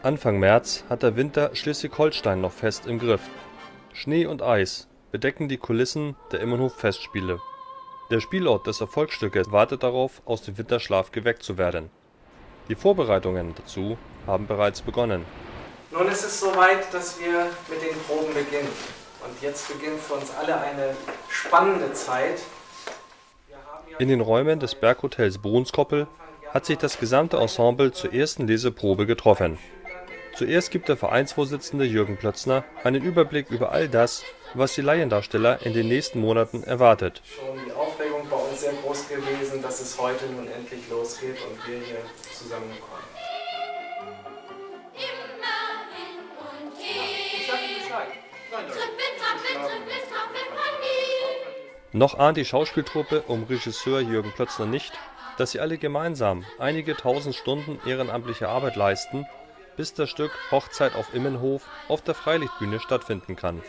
Anfang März hat der Winter Schleswig-Holstein noch fest im Griff. Schnee und Eis bedecken die Kulissen der Immenhof-Festspiele. Der Spielort des Erfolgsstückes wartet darauf, aus dem Winterschlaf geweckt zu werden. Die Vorbereitungen dazu haben bereits begonnen. Nun ist es soweit, dass wir mit den Proben beginnen. Und jetzt beginnt für uns alle eine spannende Zeit. In den Räumen des Berghotels Bruhnskoppel hat sich das gesamte Ensemble zur ersten Leseprobe getroffen. Zuerst gibt der Vereinsvorsitzende Jürgen Plötzner einen Überblick über all das, was die Laiendarsteller in den nächsten Monaten erwartet. Schon die Aufregung bei uns sehr groß gewesen, dass es heute nun endlich losgeht und wir hier zusammenkommen. Noch ahnt die Schauspieltruppe um Regisseur Jürgen Plötzner nicht, dass sie alle gemeinsam einige tausend Stunden ehrenamtliche Arbeit leisten, bis das Stück Hochzeit auf Immenhof auf der Freilichtbühne stattfinden kann.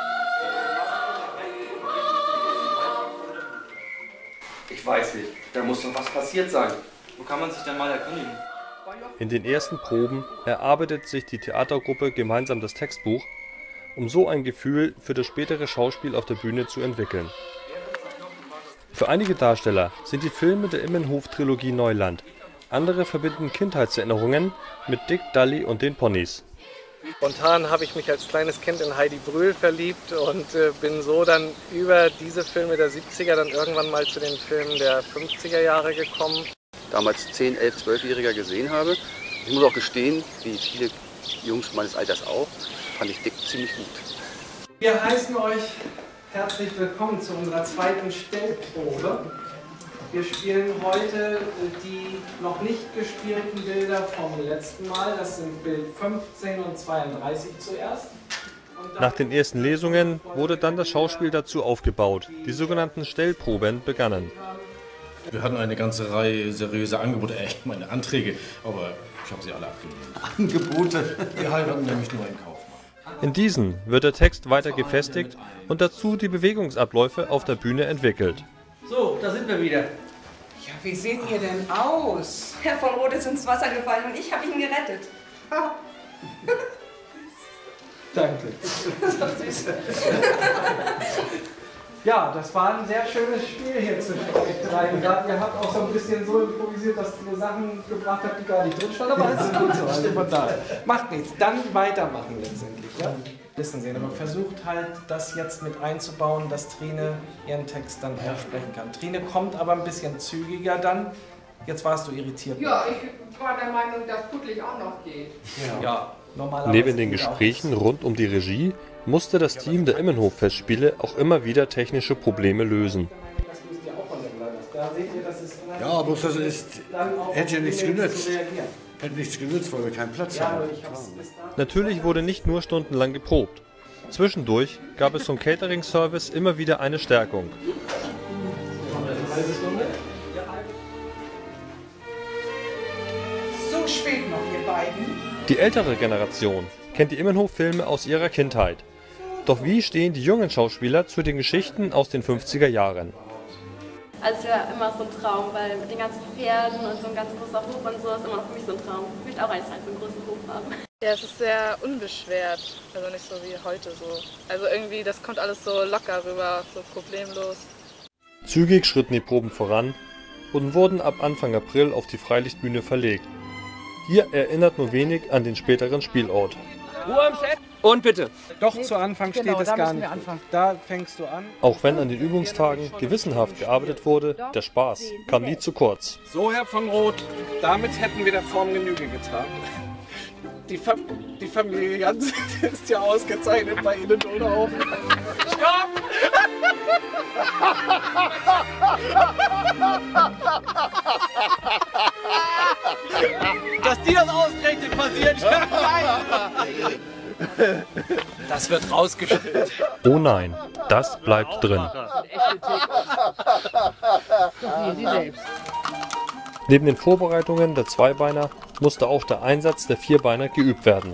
Ich weiß nicht, da muss doch was passiert sein. Wo kann man sich denn mal erkundigen? In den ersten Proben erarbeitet sich die Theatergruppe gemeinsam das Textbuch, um so ein Gefühl für das spätere Schauspiel auf der Bühne zu entwickeln. Für einige Darsteller sind die Filme der Immenhof-Trilogie Neuland. Andere verbinden Kindheitserinnerungen mit Dick, Dalli und den Ponys. Spontan habe ich mich als kleines Kind in Heidi Brühl verliebt und bin so dann über diese Filme der 70er dann irgendwann mal zu den Filmen der 50er Jahre gekommen. Damals 10, 11, 12-Jähriger gesehen habe. Ich muss auch gestehen, wie viele Jungs meines Alters auch, fand ich Dick ziemlich gut. Wir heißen euch herzlich willkommen zu unserer zweiten Stellprobe. Wir spielen heute die noch nicht gespielten Bilder vom letzten Mal. Das sind Bild 15 und 32 zuerst. Nach den ersten Lesungen wurde dann das Schauspiel dazu aufgebaut. Die sogenannten Stellproben begannen. Wir hatten eine ganze Reihe seriöser Angebote, ich meine Anträge, aber ich habe sie alle abgelehnt. Angebote? Wir heiraten nämlich nur einen Kaufmann. In diesen wird der Text weiter gefestigt und dazu die Bewegungsabläufe auf der Bühne entwickelt. So, da sind wir wieder. Ja, wie seht ihr denn aus? Herr von Roth ist ins Wasser gefallen und ich habe ihn gerettet. Danke. Ja, das war ein sehr schönes Spiel hier zwischen euch dreien. Ihr habt auch so ein bisschen so improvisiert, dass ihr Sachen gebracht habt, die gar nicht drin standen, aber es ist gut so. Also von daher. Macht nichts, dann weitermachen letztendlich. Ja? Wissen Sie, aber versucht halt, das jetzt mit einzubauen, dass Trine ihren Text dann auch sprechen kann. Trine kommt aber ein bisschen zügiger dann. Jetzt warst du irritiert. Ja, ich war der Meinung, dass Puttlich auch noch geht. Ja, normalerweise. Neben den Gesprächen rund um die Regie musste das Team der Immenhof-Festspiele auch immer wieder technische Probleme lösen. Ja, bloß das hätte ja nichts genützt. Hätte nichts genützt, weil wir keinen Platz haben. Natürlich wurde nicht nur stundenlang geprobt. Zwischendurch gab es zum Catering-Service immer wieder eine Stärkung. So spät noch, ihr beiden. Die ältere Generation kennt die Immenhof-Filme aus ihrer Kindheit. Doch wie stehen die jungen Schauspieler zu den Geschichten aus den 50er Jahren? Also es war immer so ein Traum, weil mit den ganzen Pferden und so ein ganz großer Hof und so ist immer noch für mich so ein Traum. Ich möchte auch eins halt so einen großen Hof haben. Ja, es ist sehr unbeschwert, also nicht so wie heute so. Also irgendwie, das kommt alles so locker rüber, so problemlos. Zügig schritten die Proben voran und wurden ab Anfang April auf die Freilichtbühne verlegt. Hier erinnert nur wenig an den späteren Spielort. Ruhe am Set und bitte. Doch, zu Anfang steht es gar nicht. Da fängst du an. Auch wenn an den Übungstagen gewissenhaft gearbeitet wurde, der Spaß kam nie zu kurz. So, Herr von Roth, damit hätten wir der Form Genüge getan. Die Familie Jansen ist ja ausgezeichnet bei Ihnen, oder auch? Stopp! Dass dir das ausgerechnet passiert. Nein! Das wird rausgeschnitten. Oh nein, das bleibt drin. Neben den Vorbereitungen der Zweibeiner musste auch der Einsatz der Vierbeiner geübt werden.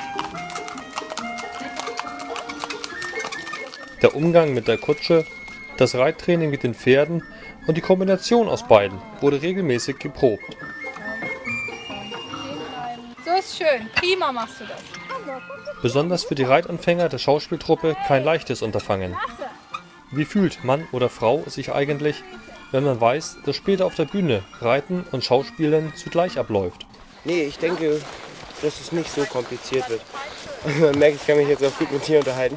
Der Umgang mit der Kutsche Das Reittraining mit den Pferden und die Kombination aus beiden wurde regelmäßig geprobt. So ist schön. Prima machst du das. Besonders für die Reitanfänger der Schauspieltruppe kein leichtes Unterfangen. Wie fühlt Mann oder Frau sich eigentlich, wenn man weiß, dass später auf der Bühne Reiten und Schauspielen zugleich abläuft? Nee, ich denke, dass es nicht so kompliziert wird. Man merkt, ich kann mich jetzt auch gut mit dir unterhalten.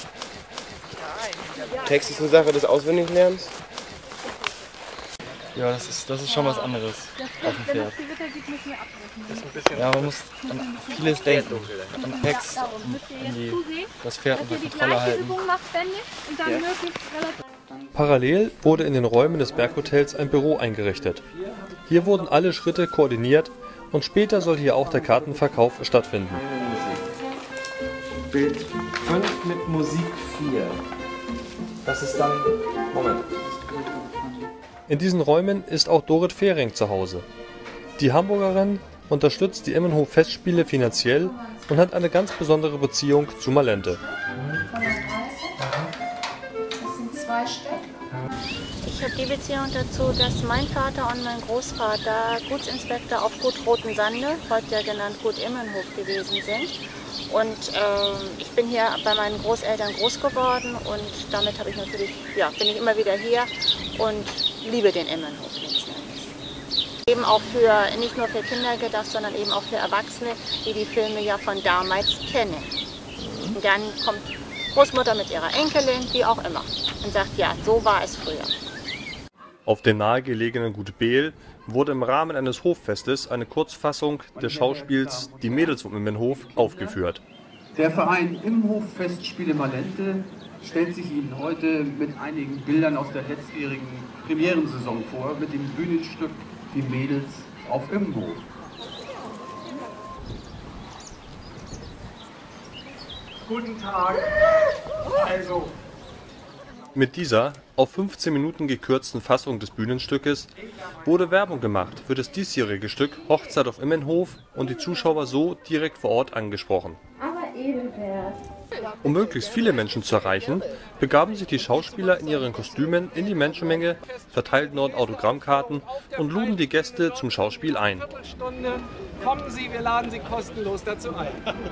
Text ist eine Sache des Auswendiglernens. Ja, das ist schon was anderes auf dem Pferd. Ja, man muss an vieles denken. An Text, das Pferd unter Kontrolle halten. Parallel wurde in den Räumen des Berghotels ein Büro eingerichtet. Hier wurden alle Schritte koordiniert und später soll hier auch der Kartenverkauf stattfinden. Bild 5 mit Musik 4. Das ist dann... Moment. In diesen Räumen ist auch Dorit Fehring zu Hause. Die Hamburgerin unterstützt die Immenhof-Festspiele finanziell und hat eine ganz besondere Beziehung zu Malente. Das sind 2 Stück. Ich habe die Beziehung dazu, dass mein Vater und mein Großvater Gutsinspektor auf Gut Roten Sande, heute ja genannt Gut Immenhof, gewesen sind. Und ich bin hier bei meinen Großeltern groß geworden und damit habe ich natürlich, ja, bin ich immer wieder hier und liebe den Immenhof letzten Endes. Eben auch für, nicht nur für Kinder gedacht, sondern eben auch für Erwachsene, die die Filme ja von damals kennen. Und dann kommt Großmutter mit ihrer Enkelin, wie auch immer, und sagt, ja, so war es früher. Auf dem nahegelegenen Gut Behl wurde im Rahmen eines Hoffestes eine Kurzfassung des Schauspiels Die Mädels vom Immenhof aufgeführt. Der Verein Immenhof Festspiele Malente stellt sich Ihnen heute mit einigen Bildern aus der letztjährigen Premierensaison vor, mit dem Bühnenstück Die Mädels auf Immenhof. Guten Tag. Also. Mit dieser auf 15 Minuten gekürzten Fassung des Bühnenstückes wurde Werbung gemacht für das diesjährige Stück Hochzeit auf Immenhof und die Zuschauer so direkt vor Ort angesprochen. Um möglichst viele Menschen zu erreichen, begaben sich die Schauspieler in ihren Kostümen in die Menschenmenge, verteilten dort Autogrammkarten und luden die Gäste zum Schauspiel ein. Kommen Sie, wir laden Sie kostenlos dazu ein.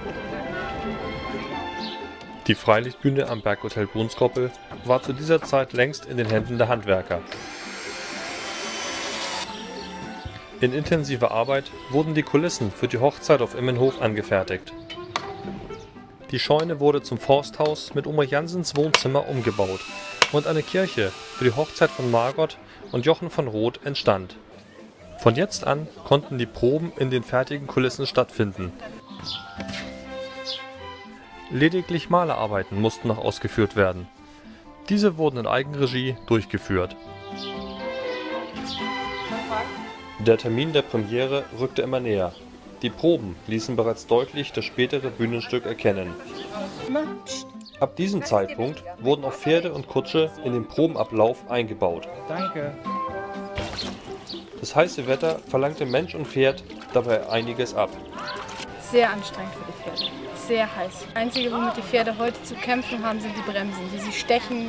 Die Freilichtbühne am Berghotel Brunskoppel war zu dieser Zeit längst in den Händen der Handwerker. In intensiver Arbeit wurden die Kulissen für die Hochzeit auf Immenhof angefertigt. Die Scheune wurde zum Forsthaus mit Oma Jansens Wohnzimmer umgebaut und eine Kirche für die Hochzeit von Margot und Jochen von Roth entstand. Von jetzt an konnten die Proben in den fertigen Kulissen stattfinden. Lediglich Malerarbeiten mussten noch ausgeführt werden. Diese wurden in Eigenregie durchgeführt. Der Termin der Premiere rückte immer näher. Die Proben ließen bereits deutlich das spätere Bühnenstück erkennen. Ab diesem Zeitpunkt wurden auch Pferde und Kutsche in den Probenablauf eingebaut. Danke. Das heiße Wetter verlangte Mensch und Pferd dabei einiges ab. Sehr anstrengend für die Pferde. Sehr heiß. Das Einzige, womit die Pferde heute zu kämpfen haben, sind die Bremsen, die sie stechen.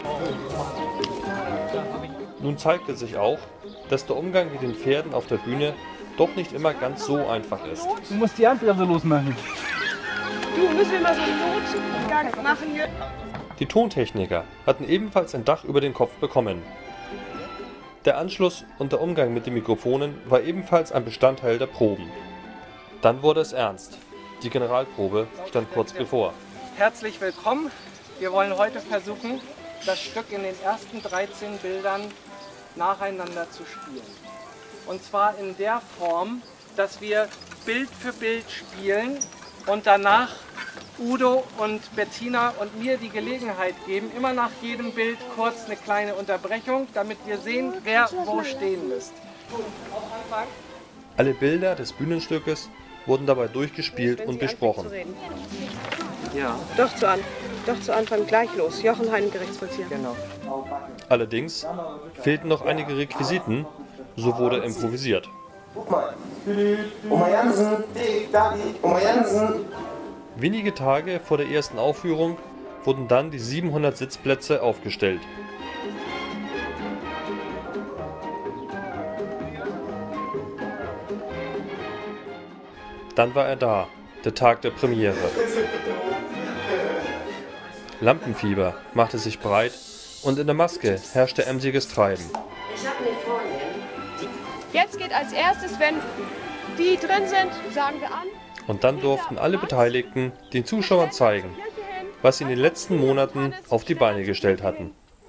Nun zeigte sich auch, dass der Umgang mit den Pferden auf der Bühne doch nicht immer ganz so einfach ist. Du musst die Handbremse losmachen. Du, müssen wir mal so einen Notgang machen hier? Die Tontechniker hatten ebenfalls ein Dach über den Kopf bekommen. Der Anschluss und der Umgang mit den Mikrofonen war ebenfalls ein Bestandteil der Proben. Dann wurde es ernst. Die Generalprobe stand kurz bevor. Herzlich willkommen. Wir wollen heute versuchen, das Stück in den ersten 13 Bildern nacheinander zu spielen. Und zwar in der Form, dass wir Bild für Bild spielen und danach Udo und Bettina und mir die Gelegenheit geben, immer nach jedem Bild kurz eine kleine Unterbrechung, damit wir sehen, wer wo stehen müsst. Auf Anfang. Alle Bilder des Bühnenstückes wurden dabei durchgespielt und besprochen. Ja. Doch zu Anfang gleich los. Jochen Hein, Gerichtsvollzieher. Genau. Allerdings fehlten noch einige Requisiten, so wurde improvisiert. Guck mal. Oma Jansen, Oma Jansen. Wenige Tage vor der ersten Aufführung wurden dann die 700 Sitzplätze aufgestellt. Dann war er da, der Tag der Premiere. Lampenfieber machte sich breit und in der Maske herrschte emsiges Treiben. Ich habe eine Freundin. Jetzt geht als erstes, wenn die drin sind, sagen wir an. Und dann durften alle Beteiligten den Zuschauern zeigen, was sie in den letzten Monaten auf die Beine gestellt hatten.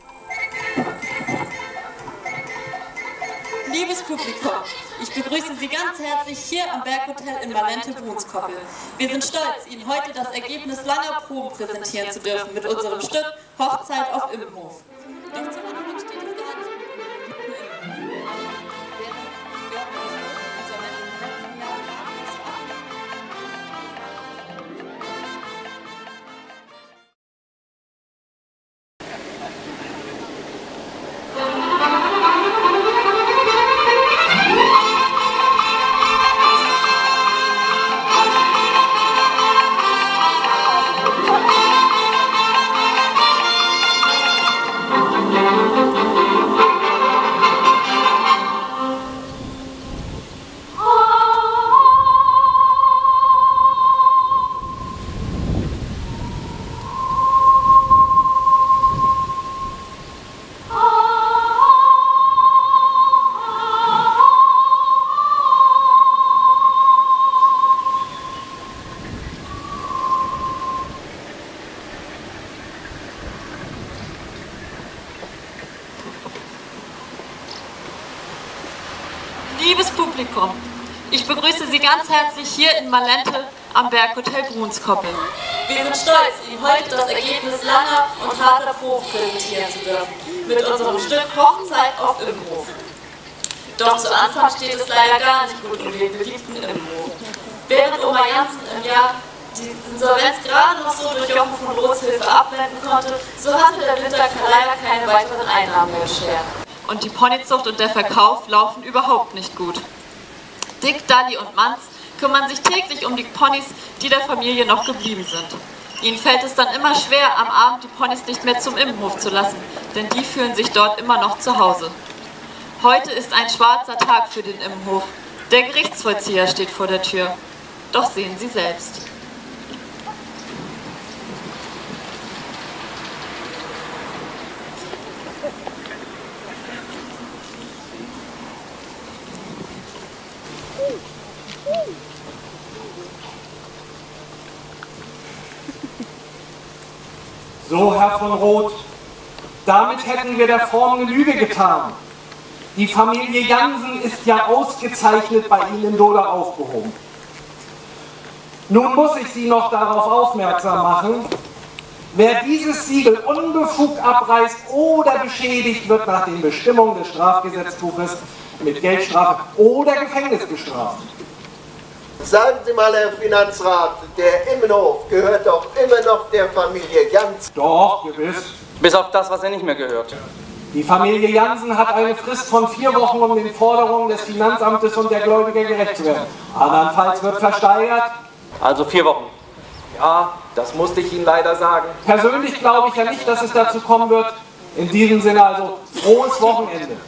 Liebes Publikum, ich begrüße Sie ganz herzlich hier am Berghotel in Malente-Bruunskoppel. Wir sind stolz, Ihnen heute das Ergebnis langer Proben präsentieren zu dürfen mit unserem Stück Hochzeit auf Immenhof. Doch zum Anfang steht es gar nicht. Liebes Publikum, ich begrüße Sie ganz herzlich hier in Malente am Berghotel Bruunskoppel. Wir sind stolz, Ihnen heute das Ergebnis langer und harter Proben präsentieren zu dürfen, mit unserem Stück Hochzeit auf Immenhof. Doch zu Anfang steht es leider gar nicht gut um den beliebten Immenhof. Während Oma Jansen im Jahr die Insolvenz gerade noch so durch Jochen von Roths Hilfe abwenden konnte, so hatte der Winter leider keine weiteren Einnahmen mehr beschert. Und die Ponyzucht und der Verkauf laufen überhaupt nicht gut. Dick, Dalli und Manz kümmern sich täglich um die Ponys, die der Familie noch geblieben sind. Ihnen fällt es dann immer schwer, am Abend die Ponys nicht mehr zum Immenhof zu lassen, denn die fühlen sich dort immer noch zu Hause. Heute ist ein schwarzer Tag für den Immenhof. Der Gerichtsvollzieher steht vor der Tür. Doch sehen Sie selbst. So, Herr von Roth, damit hätten wir der Form Genüge getan. Die Familie Jansen ist ja ausgezeichnet bei Ihnen in Dohler aufgehoben. Nun muss ich Sie noch darauf aufmerksam machen, wer dieses Siegel unbefugt abreißt oder beschädigt, wird nach den Bestimmungen des Strafgesetzbuches mit Geldstrafe oder Gefängnis bestraft. Sagen Sie mal, Herr Finanzrat, der Immenhof gehört doch immer noch der Familie Jansen. Doch, gewiss. Bis auf das, was er nicht mehr gehört. Die Familie Jansen hat eine Frist von 4 Wochen, um den Forderungen des Finanzamtes und der Gläubiger gerecht zu werden. Andernfalls wird versteigert. Also 4 Wochen. Ja, das musste ich Ihnen leider sagen. Persönlich glaube ich ja nicht, dass es dazu kommen wird. In diesem Sinne also, frohes Wochenende.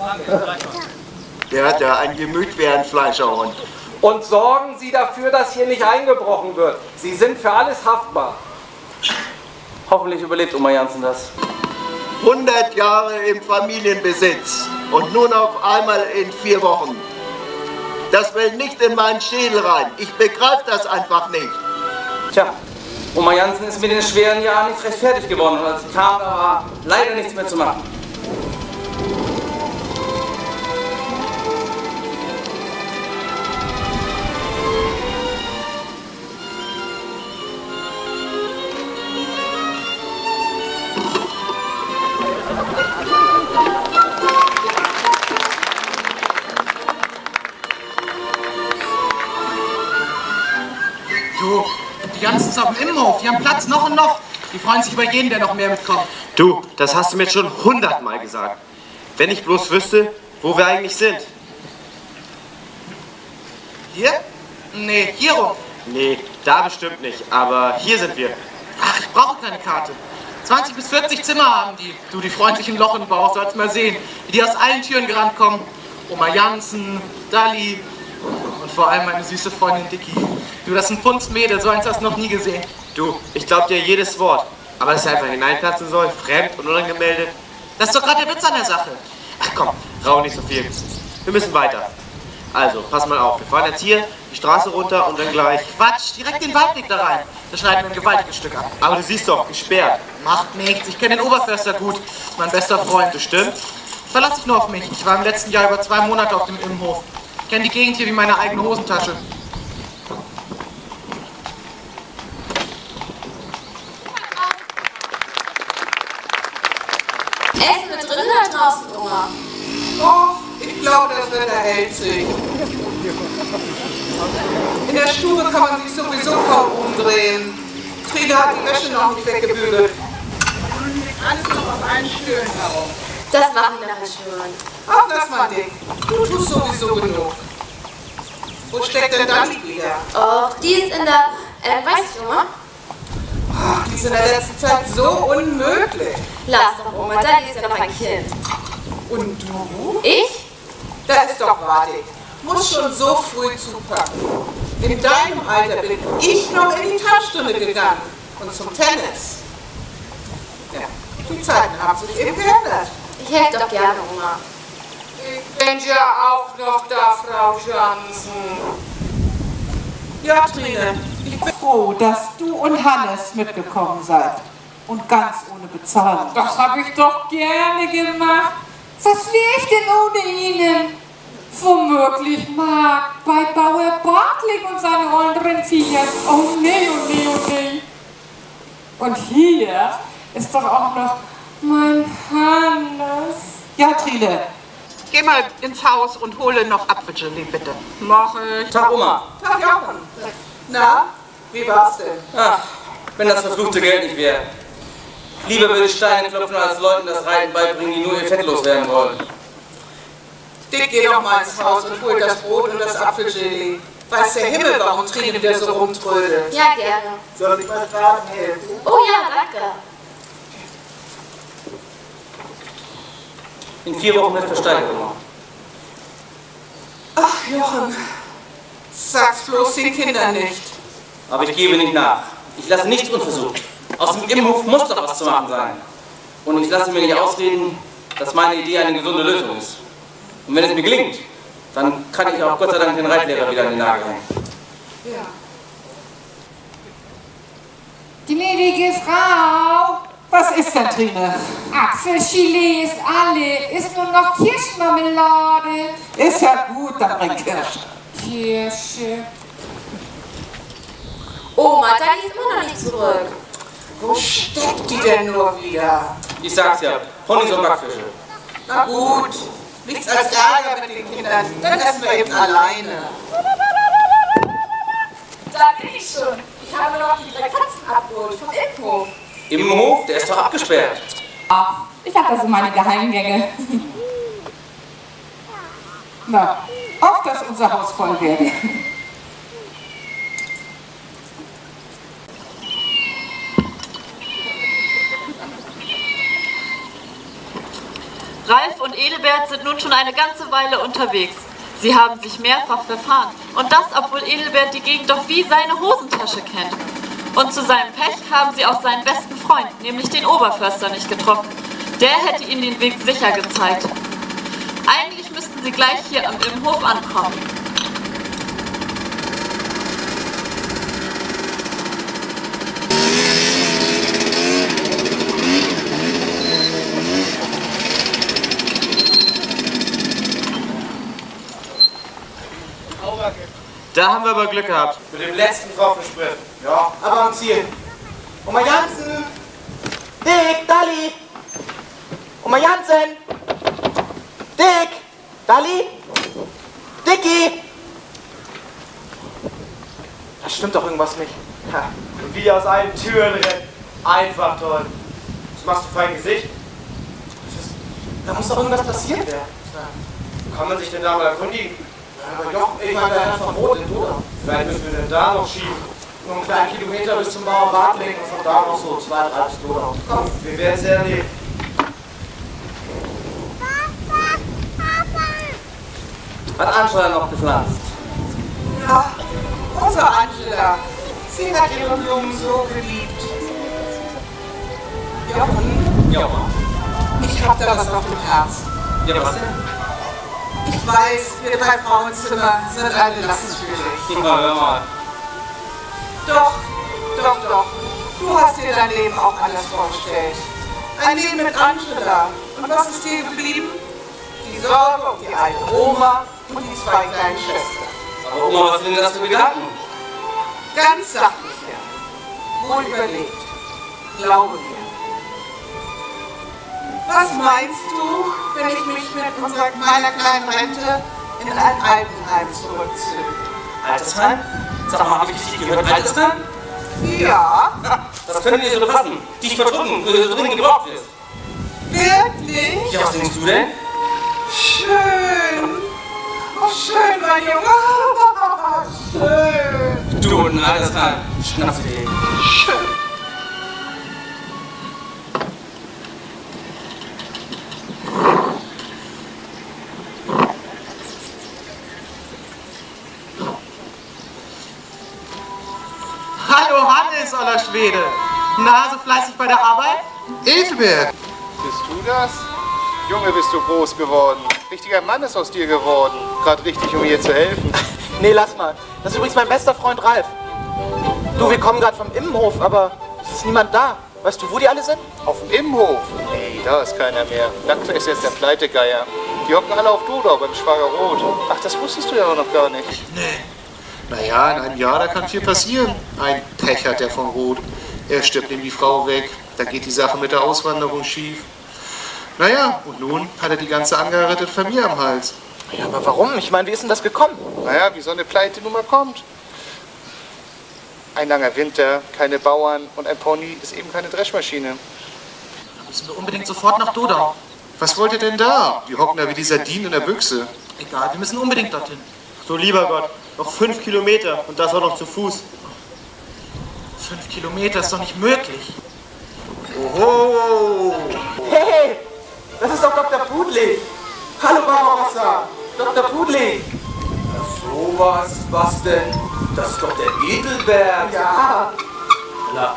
Der hat ja ein Gemüt wie ein Fleischerhund. Und sorgen Sie dafür, dass hier nicht eingebrochen wird. Sie sind für alles haftbar. Hoffentlich überlebt Oma Jansen das. 100 Jahre im Familienbesitz und nun auf einmal in 4 Wochen. Das will nicht in meinen Schädel rein. Ich begreife das einfach nicht. Tja, Oma Jansen ist mit den schweren Jahren nicht recht fertig geworden und als sie kam, da war leider nichts mehr zu machen. Du, die Jansen sind auf dem Immenhof, die haben Platz noch und noch. Die freuen sich über jeden, der noch mehr mitkommt. Du, das hast du mir schon 100-mal gesagt. Wenn ich bloß wüsste, wo wir eigentlich sind. Hier? Nee, hier rum. Nee, da bestimmt nicht, aber hier sind wir. Ach, ich brauche keine Karte. 20 bis 40 Zimmer haben die. Du, die freundlichen Lochenbauer, sollst mal sehen, wie die aus allen Türen gerannt kommen. Oma Jansen, Dalli und Und vor allem meine süße Freundin Dicky. Du, das ist ein Punzmädel, so eins hast du noch nie gesehen. Du, ich glaub dir jedes Wort. Aber dass er einfach hineinplatzen soll, fremd und unangemeldet. Das ist doch gerade der Witz an der Sache. Ach komm, rau nicht so viel. Wir müssen weiter. Also, pass mal auf. Wir fahren jetzt hier die Straße runter und dann gleich... Quatsch, direkt den Waldweg da rein. Da schneiden wir ein gewaltiges Stück ab. Aber du siehst doch, gesperrt. Macht nichts, ich kenne den Oberförster gut. Mein bester Freund. Bestimmt? Verlass dich nur auf mich. Ich war im letzten Jahr über 2 Monate auf dem Immenhof. Ich kenne die Gegend hier wie meine eigene Hosentasche. Essen mit drin oder draußen, Oma? Oh, ich glaube, das Wetter hält sich. In der Stube kann man sich sowieso kaum umdrehen. Trine hat die Wäsche noch nicht weggebügelt. Und liegt alles noch auf allen Stühlen herum. Das machen wir nachher schon. Ach, lass mal dick. Du tust sowieso genug. Wo steckt denn Dani wieder? Och, die ist in der... weiß ich, Oma? Ach, die ist in der letzten Zeit so unmöglich. Lass doch, Oma, Dani ist ja noch ein Kind. Und du? Ich? Das ist doch wahr, Dick. Muss schon so früh zupacken. In deinem Alter bin ich noch in die Tanzstunde gegangen. Und zum Tennis. Ja, die Zeiten haben sich eben geändert. Ich helfe doch gerne, Oma. Ich bin ja auch noch da, Frau Jansen. Ja, Trine, ich bin froh, dass du und Hannes mitgekommen seid. Und ganz ohne Bezahlung. Das habe ich doch gerne gemacht. Was wäre ich denn ohne Ihnen? Womöglich Marc bei Bauer Bartling und seine anderen Viecher. Oh nee, oh nee, oh nee. Und hier ist doch auch noch mein Hannes. Ja, Trine, geh mal ins Haus und hole noch Apfelgelee, bitte. Mach ich. Tag, Oma. Tag, Jochen. Na, wie war's denn? Ach, wenn das verfluchte Geld nicht wäre. Lieber würde ich Steine klopfen, als Leuten das Reiten beibringen, die nur ihr Fett loswerden wollen. Dick, geh doch mal ins Haus und hol das Brot und das Apfelgelee. Weiß der Himmel, warum Trine wieder so rumtrödelt. Ja, gerne. Soll ich mal tragen helfen? Oh ja, danke. In 4 Wochen wird versteigert, Oma. Ach, Jochen, sag's bloß den Kindern nicht. Aber ich gebe nicht nach. Ich lasse nichts unversucht. Aus dem Immenhof muss doch was zu machen sein. Und ich lasse mir nicht ausreden, dass meine Idee eine gesunde Lösung ist. Und wenn es mir gelingt, dann kann ich auch Gott sei Dank den Reitlehrer wieder an den Nagel hängen. Ja. Gnädige Frau, was ist denn, Trine? Apfelgelee ist alle, ist nur noch Kirschmarmelade. Ist ja gut, dann bring Kirschen. Kirsche. Oma, Dani ist immer noch nicht zurück. Wo steckt die denn nur wieder? Ich sag's ja, Ponys und Backfische. Na gut, nichts als Ärger mit den Kindern. Dann essen wir eben alleine. Da bin ich schon. Ich habe noch die 3 Katzen abgeholt vom Immenhof. Immenhof? Der ist doch abgesperrt. Ach, ich habe da so meine Geheimgänge. Na, auf dass unser Haus voll werde. Ralf und Edelbert sind nun schon eine ganze Weile unterwegs. Sie haben sich mehrfach verfahren. Und das, obwohl Edelbert die Gegend doch wie seine Hosentasche kennt. Und zu seinem Pech haben sie auch seinen besten Freund, nämlich den Oberförster, nicht getroffen. Der hätte ihnen den Weg sicher gezeigt. Eigentlich müssten sie gleich hier am Immenhof ankommen. Da haben wir aber Glück gehabt. Mit dem letzten Tropfen Sprit. Ja, aber am Ziel. Oma Jansen! Dick, Dalli! Oma Jansen! Dick! Dalli! Dicky! Da stimmt doch irgendwas nicht. Ja, und wie aus allen Türen rennt. Einfach toll. Was machst du für ein Gesicht? Da muss doch irgendwas passiert werden. Kann man sich denn da mal erkundigen? Aber Jochen, ich meine, der hat Verbot in Donau. Vielleicht müssen wir denn da noch schieben. Nur einen kleinen Kilometer bis zum Bauer Bartling und von da aus so 2, 3 bis Donau. Komm, wir werden es erleben. Hat Anscheuer noch gepflanzt. Ja, unsere Angela, sie hat ihren Jungen so geliebt. Jochen? Ja. Ich hab da was auf dem Herzen. Ja, was denn? Ich weiß, wir 3 Frauenzimmer sind eine Last für dich. Na, hör mal. Doch. Du hast dir dein Leben auch anders vorgestellt. Ein Leben mit Angela. Und was ist dir geblieben? Die Sorge um die alte Oma und die 2 kleinen Schwestern. Aber Oma, was sind denn das für Gedanken? Ganz sachlich, Herr. Wohl überlegt. Glaube mir. Was meinst du, wenn ich mich mit meiner kleinen Rente in ein Altenheim zurückziehe? Altersheim? Sag mal, habe ich richtig gehört? Altersheim? Ja. Das könnte dir so passen. Dich verdrücken, so dringend gebraucht wirst. Wirklich? Ja, was denkst du denn? Schön. Oh, schön, mein Junge. Schön. Du und ein Altersheim. Schnapsidee. Schön. Hallo Hannes, aller Schwede. Na, so fleißig bei der Arbeit? Edelberg! Bist du das? Junge, bist du groß geworden. Richtiger Mann ist aus dir geworden. Gerade richtig, um mir zu helfen. Nee, lass mal. Das ist übrigens mein bester Freund Ralf. Du, wir kommen gerade vom Immenhof, aber es ist niemand da. Weißt du, wo die alle sind? Auf dem Immenhof? Nee, da ist keiner mehr. Langsam ist jetzt der Pleitegeier. Die hocken alle auf Dodau beim Schwager Rot. Ach, das wusstest du ja auch noch gar nicht. Nee. Naja, in einem Jahr, da kann viel passieren. Ein Pech hat der von Roth. Er stirbt ihm die Frau weg. Da geht die Sache mit der Auswanderung schief. Naja, und nun hat er die ganze angeheiratete Familie am Hals. Ja, aber warum? Ich meine, wie ist denn das gekommen? Naja, wie so eine Pleite nun mal kommt. Ein langer Winter, keine Bauern und ein Pony ist eben keine Dreschmaschine. Da müssen wir unbedingt sofort nach Dodau. Was wollt ihr denn da? Die hocken da wie die Sardinen in der Büchse. Egal, wir müssen unbedingt dorthin. So, lieber Gott, noch 5 Kilometer und das auch noch zu Fuß. 5 Kilometer ist doch nicht möglich. Oho! Hey, das ist doch Dr. Pudli. Hallo Barbarossa, Dr. Pudli. Sowas, was denn? Das ist doch der Edelberg. Ja. Na,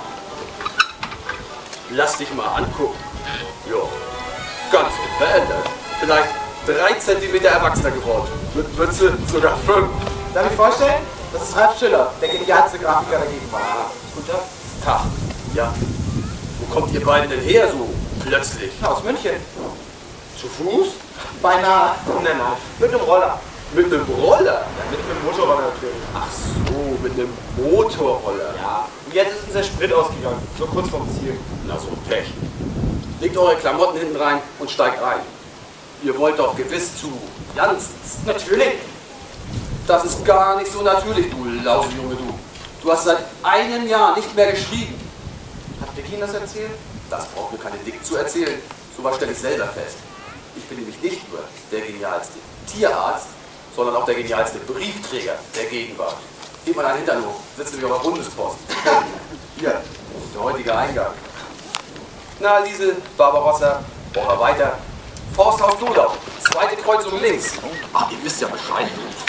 lass dich mal angucken. Jo, ganz verändert. Vielleicht 3 Zentimeter erwachsener geworden. Mit Mütze sogar 5. Darf ich vorstellen? Das ist Ralf Schiller, der genialste Grafiker der Gegenwart. Guten Tag. Ja. Wo kommt ihr beiden denn her so plötzlich? Aus München. Zu Fuß? Beinahe. Nein. Mit einem Roller. Mit einem Roller? Ja, mit einem Motorroller natürlich. Ach so, mit einem Motorroller. Ja. Und jetzt ist unser Sprit ausgegangen. So kurz vorm Ziel. Na so, Pech. Legt eure Klamotten hinten rein und steigt rein. Ihr wollt doch gewiss zu Janssens. Natürlich. Das ist gar nicht so natürlich, du Lausejunge, du. Du hast seit einem Jahr nicht mehr geschrieben. Hat Vicky Ihnen das erzählt? Das braucht mir keine Dick zu erzählen. So was stelle ich selber fest. Ich bin nämlich nicht nur der genialste Tierarzt, sondern auch der genialste Briefträger der Gegenwart. Geht mal einen Hintern hoch, sitzt nämlich auf der Bundespost. Hier, der heutige Eingang. Na, Liesel, Barbarossa, Woche weiter. Forsthaus Dodau, 2. Kreuzung links. Ach, ihr wisst ja Bescheid.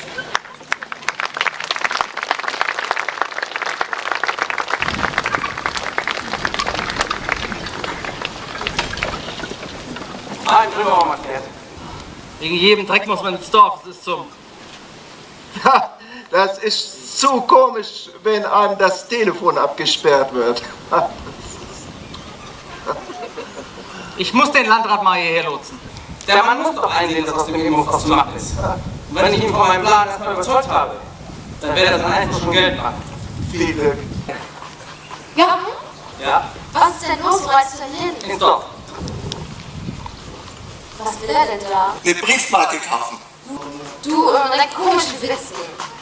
Nein, drüber mal erklärt. Wegen jedem Dreck muss man ins Dorf. Das ist zum... Ha, das ist so komisch, wenn einem das Telefon abgesperrt wird. Ich muss den Landrat mal hierher lotsen. Der Mann muss doch einsehen, dass aus dem Immenhof was zu machen ist. Und wenn ich ihn von meinem Plan erstmal überzeugt habe, dann wird er dann einfach schon Geld machen. Viel Glück. Jochen, Ja? was ist denn los? Wo reist du denn hin? Ins Dorf. Was will er denn da? Eine Briefmarke kaufen. Du und deine komischen Witzen.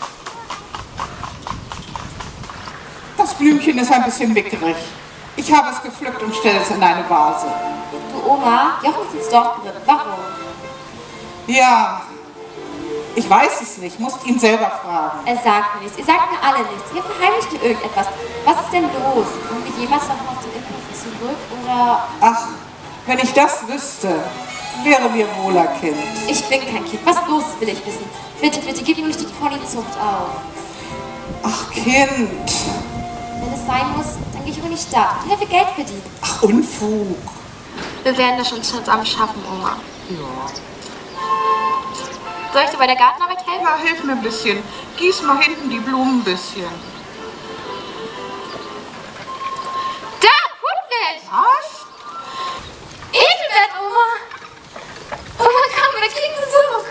Das Blümchen ist ein bisschen mickerig. Ich habe es gepflückt und stelle es in eine Vase. Du Oma, Jochen ist ins Dorf geritten. Warum? Ja, ich weiß es nicht. Musst ihn selber fragen. Er sagt nichts. Ihr sagt mir alle nichts. Ihr verheimlicht mir irgendetwas. Was ist denn los? Kommen wir jemals noch mal zum Immenhof zurück oder... Ach, wenn ich das wüsste. wäre mir wohler, Kind. Ich bin kein Kind. Was los ist, will ich wissen. Bitte, bitte, gib mir nicht die Ponyzucht auf. Ach, Kind. Wenn es sein muss, dann gehe ich auch nicht da. Ich helfe Geld verdienen. Ach, Unfug. Wir werden das schon zusammen schaffen, Oma. Ja. Soll ich dir bei der Gartenarbeit helfen? Ja, hilf mir ein bisschen. Gieß mal hinten die Blumen ein bisschen. Da, Hundlich! Was? Edelwert, Oma! Oma, komm, wir kriegen Besuch!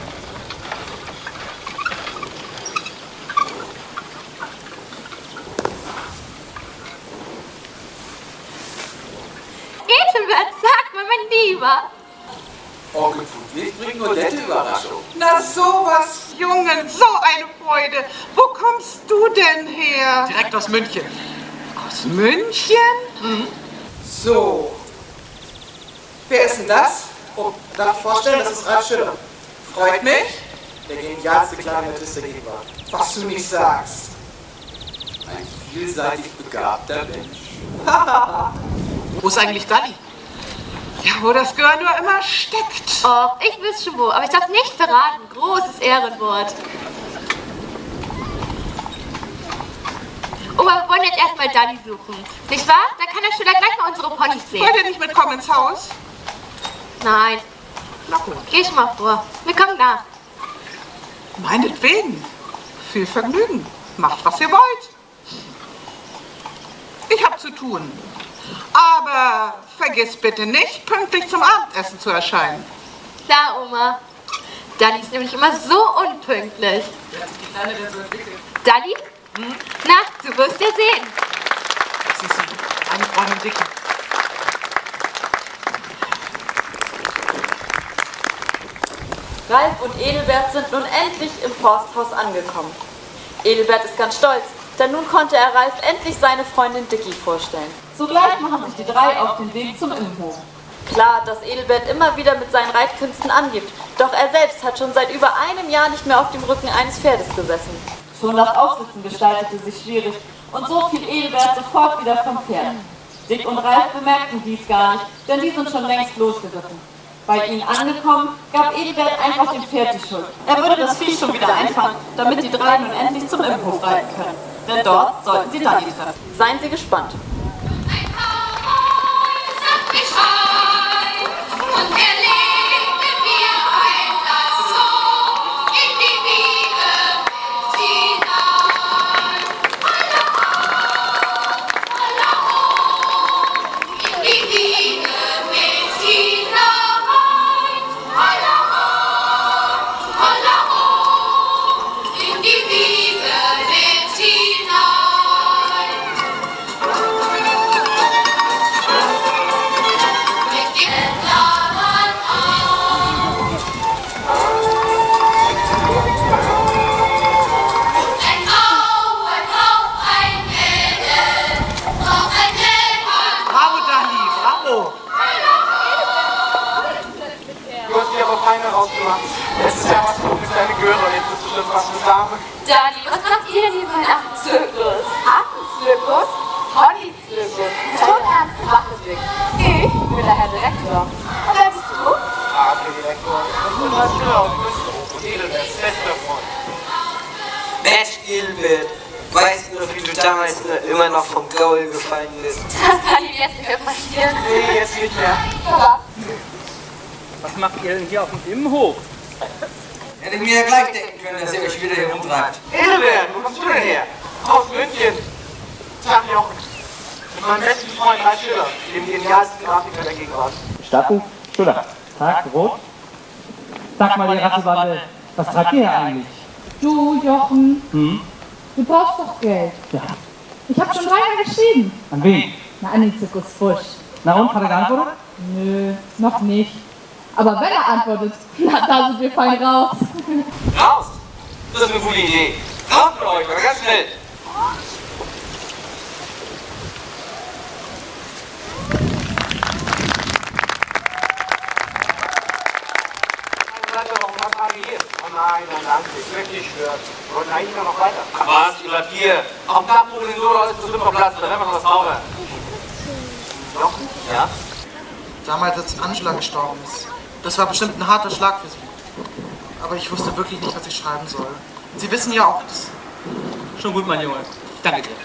Edelwert, sag mal, mein Lieber! Onkel Ludwig bringt nur nette Überraschung. Na sowas, Jungen, so eine Freude. Wo kommst du denn her? Direkt aus München. Aus München? Mhm. So. Wer ist denn das? Oh, darf ich vorstellen, das ist Ralf Schüller. Freut mich. Der genialste Klarinettist der Gegenwart. Was du nicht sagst. Ein vielseitig begabter Mensch. Wo ist eigentlich Dani? Ja, wo das Gehör nur immer steckt. Oh, ich wüsste schon wo, aber ich darf nicht verraten. Großes Ehrenwort. Oma, wir wollen jetzt erstmal Dani suchen. Nicht wahr? Dann kann der Schüler gleich mal unsere Ponys sehen. Wollt ihr nicht mitkommen ins Haus? Nein. Na gut. Geh ich mal vor. Wir kommen nach. Meinetwegen. Viel Vergnügen. Macht, was ihr wollt. Ich hab zu tun. Aber vergiss bitte nicht, pünktlich zum Abendessen zu erscheinen. Klar, Oma. Dani ist nämlich immer so unpünktlich. Wie hat sich die Kleine denn so entwickelt? Dani? Na, du wirst ja sehen. Das ist sie. Eine Freundin Dicky. Ralf und Edelbert sind nun endlich im Forsthaus angekommen. Edelbert ist ganz stolz, denn nun konnte er Ralf endlich seine Freundin Dicky vorstellen. Sogleich machen sich die drei auf den Weg zum Innenhof. Klar, dass Edelbert immer wieder mit seinen Reitkünsten angibt, doch er selbst hat schon seit über einem Jahr nicht mehr auf dem Rücken eines Pferdes gesessen. Schon das Aufsitzen gestaltete sich schwierig und so fiel Edelbert sofort wieder vom Pferd. Dick und Ralf bemerkten dies gar nicht, denn die sind schon längst losgeritten. Bei ihnen angekommen, gab Edelbert einfach dem Pferd die Schuld. Er würde das Vieh schon wieder einfangen, damit die drei nun endlich zum Innenhof reiten können. Denn dort sollten sie Dani treffen. Seien Sie gespannt. Und er legte mir ein Lasso in die Wiege mit hinein. Holla ho, in die Wiege mit hinein. Holla ho, in die Wiege mit hinein. Mit dem klaren Auge. Ein Au, ein Mädel, noch ein Eltern. Bravo, Dani, bravo! Du hast dir aber feiner rausgemacht. Letztes Jahr warst du eine kleine Göre und jetzt bist du schon fast eine Dame. Dani, was macht ihr denn hier für einen Affenzirkus? Affenzirkus? Ponyzirkus? Schon ernst, Wachblick. Ich bin der Herr Direktor. Und wer bist du? Ah, der Direktor. Und du hast Schüler aus Münsterhof und Edelberts bester Freund. Mensch, Edelbert, weißt du noch, wie du damals immer noch vom Gaul gefallen bist? Das kann ihm jetzt nicht mehr passieren. Nee, jetzt nicht mehr. Ja. Was macht ihr denn hier auf dem Immenhof? Hätte ich mir ja gleich denken können, dass ihr euch wieder hier rumtreibt. Edelbert, wo kommst du denn her? Aus München. Tag, Jochen. Mit meinem besten Freund Ralf Schüller, dem genialsten Grafiker der Gegenwart. Statten, Schüller, Tag, Rot. Sag mal, ihr Rasselbande, was treibt ihr hier eigentlich? Du, Jochen, Hm? du brauchst doch Geld. Ja. Ich habe schon dreimal geschrieben. An wen? Na, an den Zirkus Fusch. Na und, hat er geantwortet? Nö, noch nicht. Aber wenn er antwortet, na, da sind wir fein raus. Raus! Das ist eine gute Idee. Raus mit euch, aber ganz schnell. Warum hast du hier? Oh nein, danke. Ich möchte nicht stören. Wir wollten eigentlich noch weiter. Was? Ich bleib hier. Auf dem Dachboden in Solo ist bestimmt noch Platz. Da werden wir noch was brauchen. Jochen? Ja? Damals, als Angela gestorben ist, Das war bestimmt ein harter Schlag für Sie. Aber ich wusste wirklich nicht, was ich schreiben soll. Sie wissen ja auch, dass... Schon gut, mein Junge. Danke dir.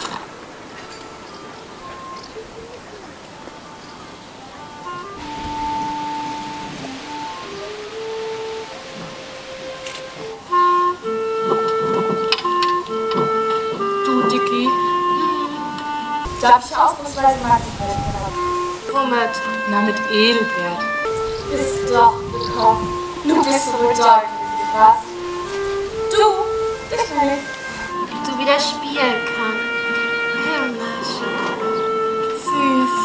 Du, Dicky. Darf ich ausnahmsweise mal die Hälfte haben? Womit? Na, mit Edelbert. Ist doch gekommen. Du bist so bedeutend, was? Du, dich nicht. Du wieder spielen kann. Himmlisch. Süß.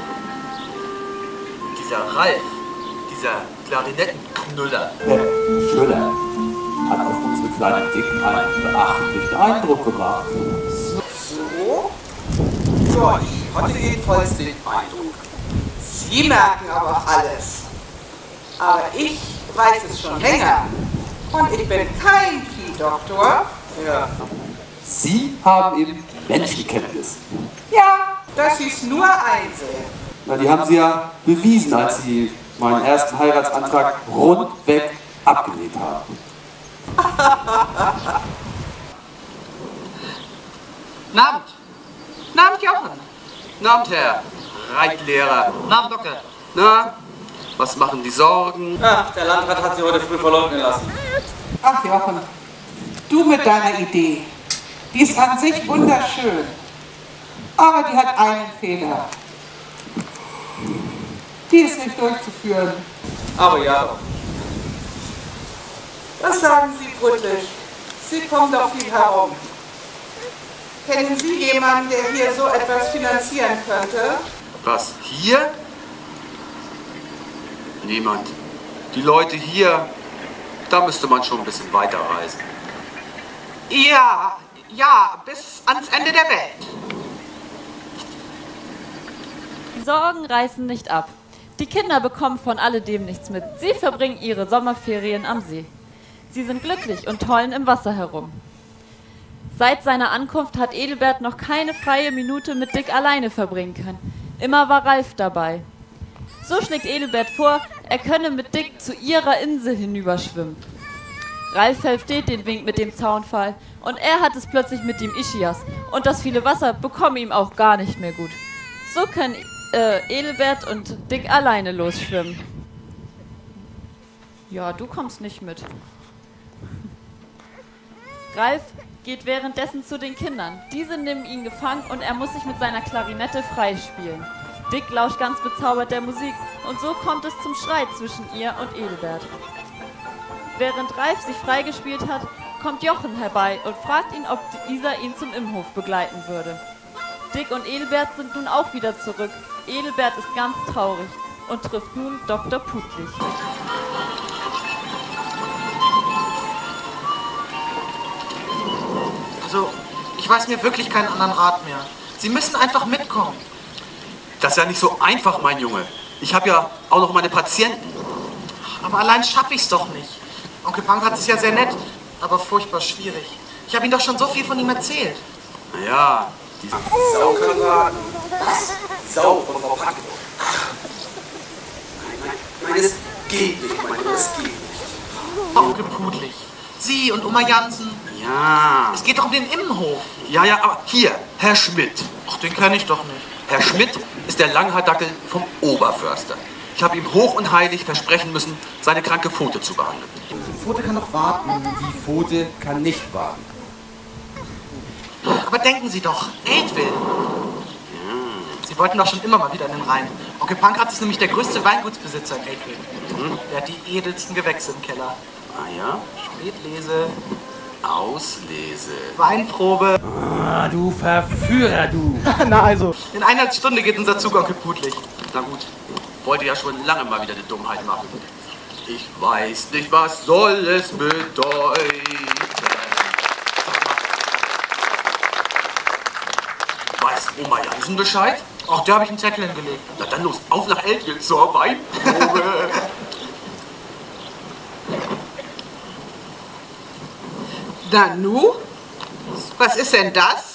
Dieser Ralf, dieser Klarinettenknüller. Herr Schüller hat auf unsere kleinen Dick einen beachtlichen Eindruck gemacht. So? Ja, ich hatte jedenfalls den Eindruck. Sie merken aber alles. Aber ich weiß es schon länger. Und ich bin kein Vieh-Doktor. Ja. Sie haben eben Menschenkenntnis. Ja, das ist nur einsehen. Na, die haben Sie ja bewiesen, als Sie meinen ersten Heiratsantrag rundweg abgelehnt haben. Abend. Abend, Jochen. Abend, Herr Reitlehrer. Abend, Doktor. Na, was machen die Sorgen? Ach, der Landrat hat sie heute früh verleugnen lassen. Ach Jochen, du mit deiner Idee. Die ist an sich wunderschön. Aber die hat einen Fehler. Die ist nicht durchzuführen. Aber ja. Was sagen Sie, Brüttlich? Sie kommen doch viel herum. Kennen Sie jemanden, der hier so etwas finanzieren könnte? Was, hier? Niemand. Die Leute hier, da müsste man schon ein bisschen weiter reisen. Ja, bis ans Ende der Welt. Die Sorgen reißen nicht ab. Die Kinder bekommen von alledem nichts mit. Sie verbringen ihre Sommerferien am See. Sie sind glücklich und tollen im Wasser herum. Seit seiner Ankunft hat Edelbert noch keine freie Minute mit Dick alleine verbringen können. Immer war Ralf dabei. So schlägt Edelbert vor, er könne mit Dick zu ihrer Insel hinüberschwimmen. Ralf versteht den Wink mit dem Zaunpfahl und er hat es plötzlich mit dem Ischias und das viele Wasser bekommen ihm auch gar nicht mehr gut. So können Edelbert und Dick alleine losschwimmen. Ja, du kommst nicht mit. Ralf geht währenddessen zu den Kindern. Diese nehmen ihn gefangen und er muss sich mit seiner Klarinette freispielen. Dick lauscht ganz bezaubert der Musik und so kommt es zum Streit zwischen ihr und Edelbert. Während Ralf sich freigespielt hat, kommt Jochen herbei und fragt ihn, ob dieser ihn zum Imhof begleiten würde. Dick und Edelbert sind nun auch wieder zurück. Edelbert ist ganz traurig und trifft nun Dr. Putlich. Also, ich weiß mir wirklich keinen anderen Rat mehr. Sie müssen einfach mitkommen. Das ist ja nicht so einfach, mein Junge. Ich habe ja auch noch meine Patienten. Aber allein schaffe ich es doch nicht. Onkel Pankratz ist ja sehr nett, aber furchtbar schwierig. Ich habe Ihnen doch schon so viel von ihm erzählt. Naja, die Sau kann raten. Was? Sau von Frau Packe. Nein, es geht nicht, mein Junge, es geht nicht. Onkel Pudlich, Sie und Oma Jansen. Ja. Es geht doch um den Immenhof. Ja, aber hier, Herr Schmidt. Ach, den kenne ich doch nicht. Herr Schmidt ist der Langhaardackel vom Oberförster. Ich habe ihm hoch und heilig versprechen müssen, seine kranke Pfote zu behandeln. Die Pfote kann doch warten, die Pfote kann nicht warten. Aber denken Sie doch, Eltville. Sie wollten doch schon immer mal wieder in den Rhein. Onkel Pankratz ist nämlich der größte Weingutsbesitzer in Eltville. Der hat die edelsten Gewächse im Keller. Ah ja? Spätlese. Auslese. Weinprobe. Ah, du Verführer, du. Na also. In einer Stunde geht unser Zug, Onkel Pudlich. Na gut, wollte ja schon lange mal wieder eine Dummheit machen. Ich weiß nicht, was soll es bedeuten. Weiß Oma Jansen Bescheid? Ach, da habe ich einen Zettel hingelegt. Na dann los, auf nach Eltville zur Weinprobe. Nanu? Was ist denn das?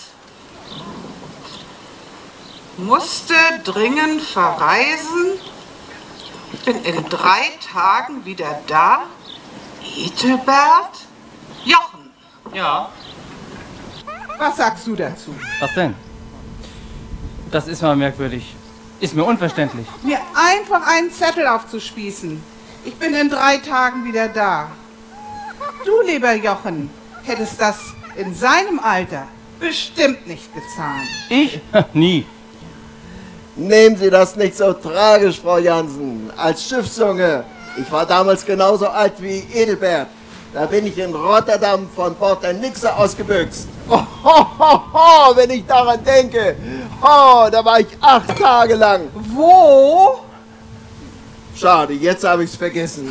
Musste dringend verreisen? bin in 3 Tagen wieder da. Edelbert? Jochen. Ja. Was sagst du dazu? Was denn? Das ist mal merkwürdig. Ist mir unverständlich. Mir einfach einen Zettel aufzuspießen. Ich bin in 3 Tagen wieder da. Du, lieber Jochen, hättest das in seinem Alter bestimmt nicht getan. Ich? Nie. Nehmen Sie das nicht so tragisch, Frau Jansen. Als Schiffsjunge, ich war damals genauso alt wie Edelbert. Da bin ich in Rotterdam von Bord der Nixe ausgebüxt. Wenn ich daran denke. Da war ich 8 Tage lang. Wo? Schade, jetzt habe ich es vergessen.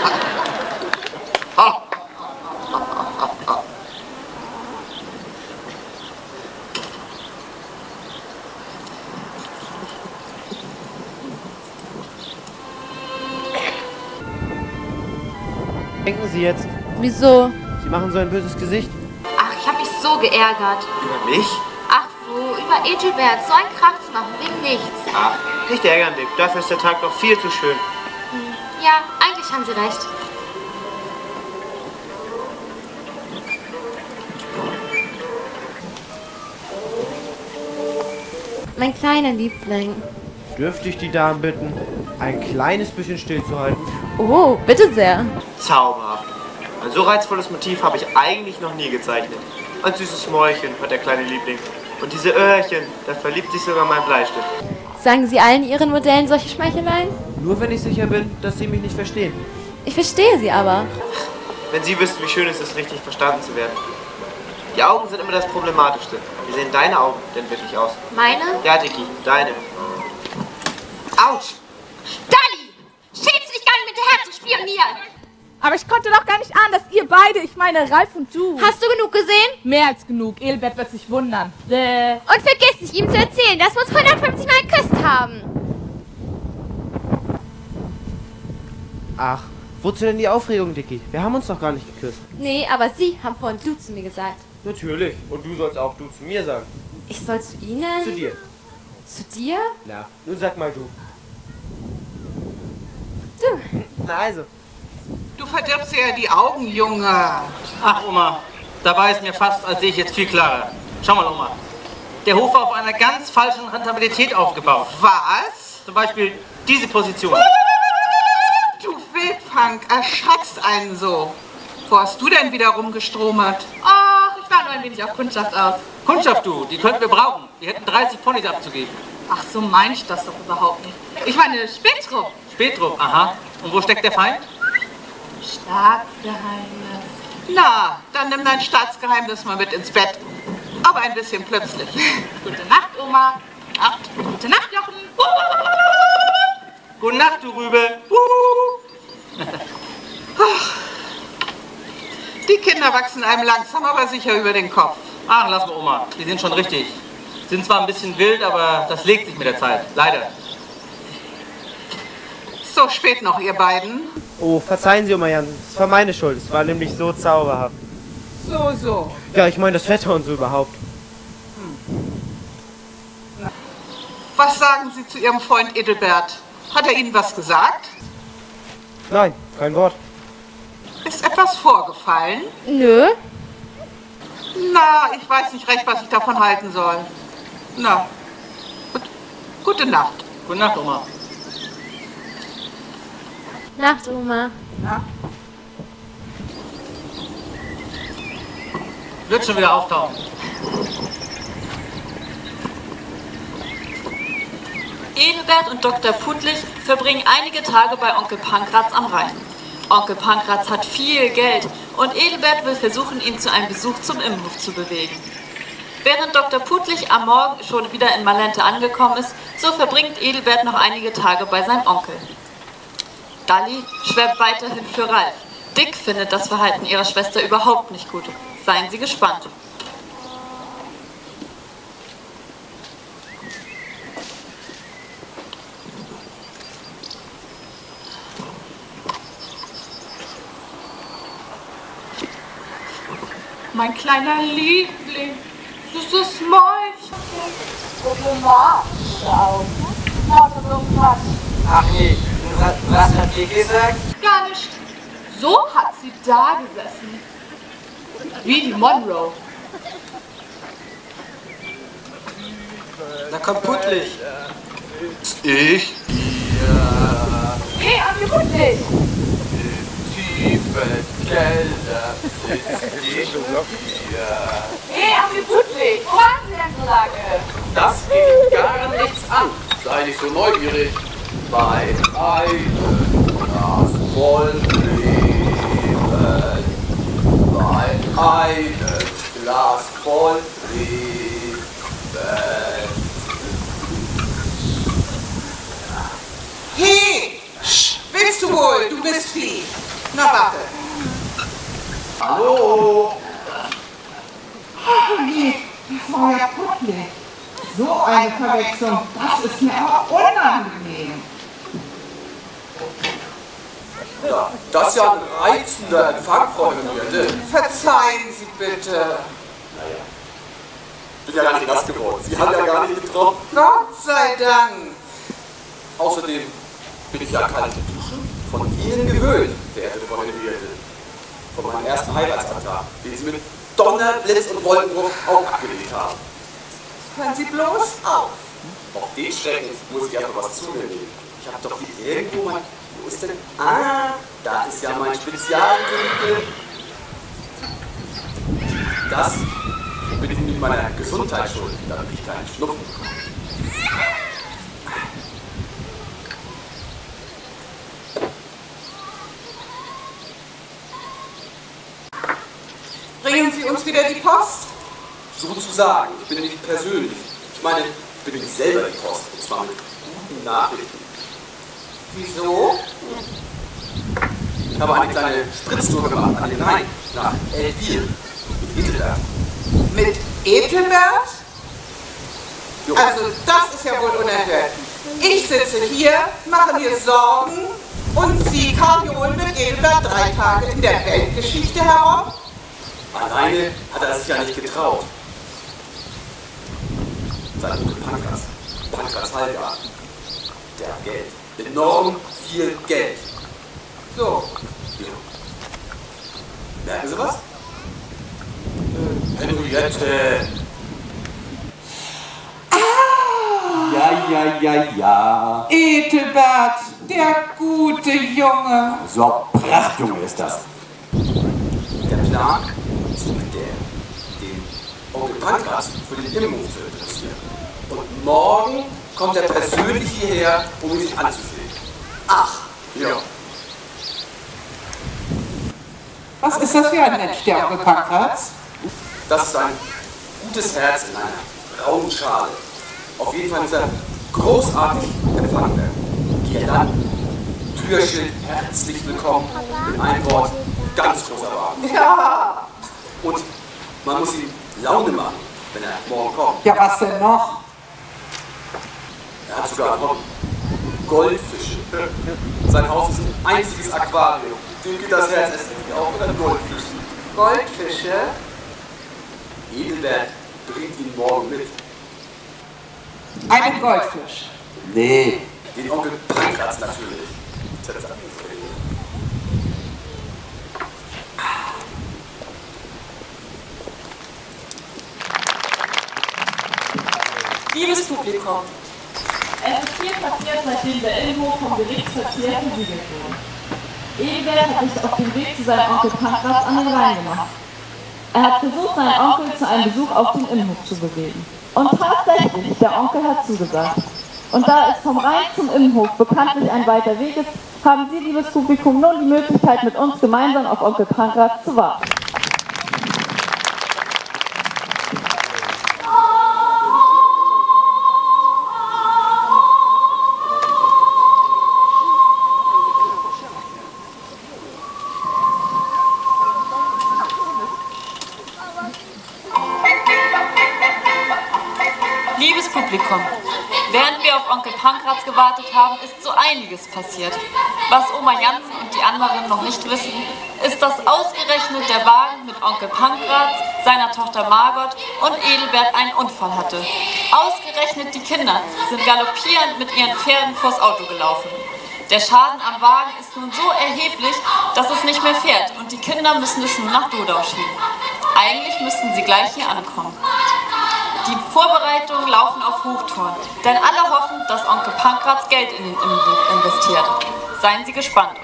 Denken Sie jetzt? Wieso? Sie machen so ein böses Gesicht. Ach, ich habe mich so geärgert. Über mich? Ach so, über Edelbert. So einen Krach zu machen, wegen nichts. Ach, nicht ärgern, Dick. Dafür ist der Tag doch viel zu schön. Ja, eigentlich haben Sie recht. Mein kleiner Liebling. Dürfte ich die Damen bitten, ein kleines bisschen stillzuhalten? Oh, bitte sehr. Zauberhaft. Ein so reizvolles Motiv habe ich eigentlich noch nie gezeichnet. Ein süßes Mäulchen hat der kleine Liebling. Und diese Öhrchen, da verliebt sich sogar mein Bleistift. Sagen Sie allen Ihren Modellen solche Schmeicheleien? Nur wenn ich sicher bin, dass Sie mich nicht verstehen. Ich verstehe Sie aber. Wenn Sie wüssten, wie schön es ist, richtig verstanden zu werden. Die Augen sind immer das Problematischste. Wie sehen deine Augen denn wirklich aus? Meine? Ja, Dicky, deine. Autsch! Dalli! Schämst du dich gar nicht mit daher zu spionieren? Aber ich konnte doch gar nicht ahnen, dass ihr beide, ich meine Ralf und du... Hast du genug gesehen? Mehr als genug. Edelbert wird sich wundern. Und vergiss nicht, ihm zu erzählen, dass wir uns 150 Mal geküsst haben. Ach, wozu denn die Aufregung, Dicky? Wir haben uns doch gar nicht geküsst. Nee, aber Sie haben vorhin du zu mir gesagt. Natürlich. Und du sollst auch du zu mir sagen. Ich soll zu Ihnen? Zu dir. Zu dir? Na, nun sag mal du. Du. Na also. Du verdirbst ja die Augen, Junge. Ach, Oma, dabei ist mir fast, als sehe ich jetzt viel klarer. Schau mal, Oma. Der Hof war auf einer ganz falschen Rentabilität aufgebaut. Was? Zum Beispiel diese Position. Du Wildfang, erschreckst einen so. Wo hast du denn wieder rumgestromert? Ach, ich war nur ein wenig auf Kundschaft aus. Kundschaft, du, die könnten wir brauchen. Wir hätten 30 Ponys abzugeben. Ach, so meine ich das doch überhaupt nicht. Ich meine Spektrum. Spektrum, aha. Und wo steckt der Feind? Staatsgeheimnis. Na, dann nimm dein Staatsgeheimnis mal mit ins Bett. Aber ein bisschen plötzlich. Gute Nacht, Oma. Nacht. Gute Nacht, Jochen. Gute Nacht, du Rübe. Die Kinder wachsen einem langsam, aber sicher über den Kopf. Ach, lass mal, Oma. Die sind schon richtig. Sind zwar ein bisschen wild, aber das legt sich mit der Zeit. Leider. So spät noch, ihr beiden. Oh, verzeihen Sie, Oma Jansen. Es war meine Schuld. Es war nämlich so zauberhaft. So. Ja, ich meine das Wetter und so überhaupt. Was sagen Sie zu Ihrem Freund Edelbert? Hat er Ihnen was gesagt? Nein, kein Wort. Ist etwas vorgefallen? Nö. Na, ich weiß nicht recht, was ich davon halten soll. Na, gute Nacht. Gute Nacht, Oma. Nacht, Oma. Ja. Wird schon wieder auftauchen. Edelbert und Dr. Puttlich verbringen einige Tage bei Onkel Pankratz am Rhein. Onkel Pankratz hat viel Geld und Edelbert will versuchen, ihn zu einem Besuch zum Immenhof zu bewegen. Während Dr. Puttlich am Morgen schon wieder in Malente angekommen ist, so verbringt Edelbert noch einige Tage bei seinem Onkel. Dalli schwärmt weiterhin für Ralf. Dick findet das Verhalten ihrer Schwester überhaupt nicht gut. Seien Sie gespannt. Mein kleiner Liebling, süßes Mäulchen. Problematische Augen. Lauter so ein Quatsch. Ach nee, Was hat die gesagt? Gar nicht. So hat sie da gesessen. Wie die Monroe. Na komm, Puttlich. Ich? Hey, Ami Puttlich! Tiefen Keller sitze ich hier. Hey, Ami Puttlich! Wo waren Sie denn so lange? Das geht gar nichts an. Sei nicht so neugierig. Bei einem Glas voll Leben. Bei einem Glas voll Leben. Hey, willst du wohl? Du bist Vieh. Na warte. Hallo? Oh nee, Frau ja Puttlich. So eine Verwechslung, das ist mir aber unangenehm. Ja, das ist ja ein reizender Empfang, Frau Henriette. Verzeihen Sie bitte. Ich bin ja gar nicht nass geworden. Sie haben ja gar nicht getroffen. Gott sei Dank. Außerdem bin ich ja kalte Duschen von Ihnen gewöhnt, verehrte Frau Henriette. Von meinem ersten Heiratsantrag, den Sie mit Donner, Blitz und Wolkenbruch auch abgelehnt haben. Hören Sie bloß auf. Auf den Schrecken muss ich erstmal was zu mir nehmen. Ich habe doch hier irgendwo mein... Wo ist denn... Ah, da ist ja mein Spezialgürtel. Das bin ich mit meiner Gesundheit schuld, damit ich keinen Schnupfen bekomme. Bringen Sie uns wieder die Post? Sozusagen, ich bin nicht persönlich. Ich meine, ich bin nicht selber die Post, und zwar mit guten Nachrichten. Wieso? Ich habe eine kleine Spritztour gemacht an den Rhein, nach Eltville, mit Edelbert. Mit Edelbert? Jo. Also das ist ja wohl unerhört. Ich sitze hier, mache mir Sorgen und Sie kariolen mit Edelbert 3 Tage in der Weltgeschichte herum? Alleine hat er sich ja nicht getraut. Sein Onkel Pankraz Hallgarten, der hat Geld. Enorm viel Geld. So. Ja. Merken Sie was? Henriette. Ja. Edelbert, der gute Junge. So, Prachtjunge ist das. Der Plan ist mit den Onkel Pankraz für den Immenhof zu interessieren. Und morgen kommt er persönlich hierher, um ihn sich anzusehen. Ach. Ja. Was ist das für ein Mensch, der Onkel Pankraz? Das ist ein gutes Herz in einer braunen Schale. Auf jeden Fall ist er großartig empfangen werden. Hier dann, Türschild, herzlich willkommen, in einem Wort, ganz großer Wagen. Ja. Und man muss ihm Laune machen, wenn er morgen kommt. Ja, was denn noch? Er hat sogar ein Hobby. Goldfische. Sein Haus ist ein einziges Aquarium. Dem geht das Herz erst nicht auf mit einem Goldfisch. Goldfische? Edelbert bringt ihn morgen mit. Einen Goldfisch. Nee. Den Onkel Pankraz natürlich. Liebes Publikum, es ist viel passiert, seitdem der Innenhof vom Gerichtsverkehr versiegelt wurde. Edelbert hat sich auf den Weg zu seinem Onkel Pankraz an den Rhein gemacht. Er hat versucht, seinen Onkel zu einem Besuch auf den Innenhof zu bewegen. Und tatsächlich, der Onkel hat zugesagt. Und da es vom Rhein zum Innenhof bekanntlich ein weiter Weg ist, haben Sie, liebes Publikum, nun die Möglichkeit, mit uns gemeinsam auf Onkel Pankraz zu warten. Liebes Publikum, während wir auf Onkel Pankraz gewartet haben, ist so einiges passiert. Was Oma Jansen und die anderen noch nicht wissen, ist, dass ausgerechnet der Wagen mit Onkel Pankraz, seiner Tochter Margot und Edelbert einen Unfall hatte. Ausgerechnet die Kinder sind galoppierend mit ihren Pferden vors Auto gelaufen. Der Schaden am Wagen ist nun so erheblich, dass es nicht mehr fährt und die Kinder müssen es nun nach Dodau schieben. Eigentlich müssten sie gleich hier ankommen. Die Vorbereitungen laufen auf Hochtouren, denn alle hoffen, dass Onkel Pankratz Geld in den Imbiss investiert. Seien Sie gespannt.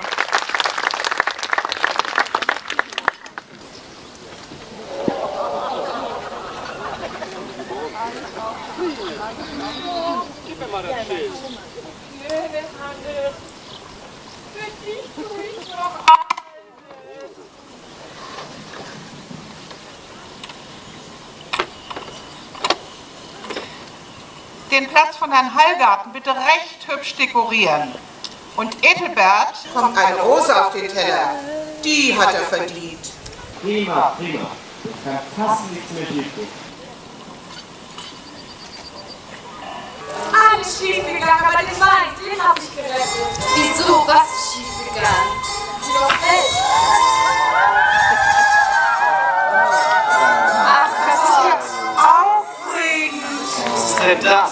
Gib mir mal das Schild. Den Platz von Herrn Hallgarten bitte recht hübsch dekorieren. Und Edelbert kommt eine Rose auf den Teller. Die hat er verdient. Prima, prima. Es kann fast nichts mehr schief gehen. Alles schiefgegangen, aber den Wein, den habe ich gerettet. Wieso? Was ist schiefgegangen? Noch nicht. Ach, das ist jetzt aufregend. Was ist denn das?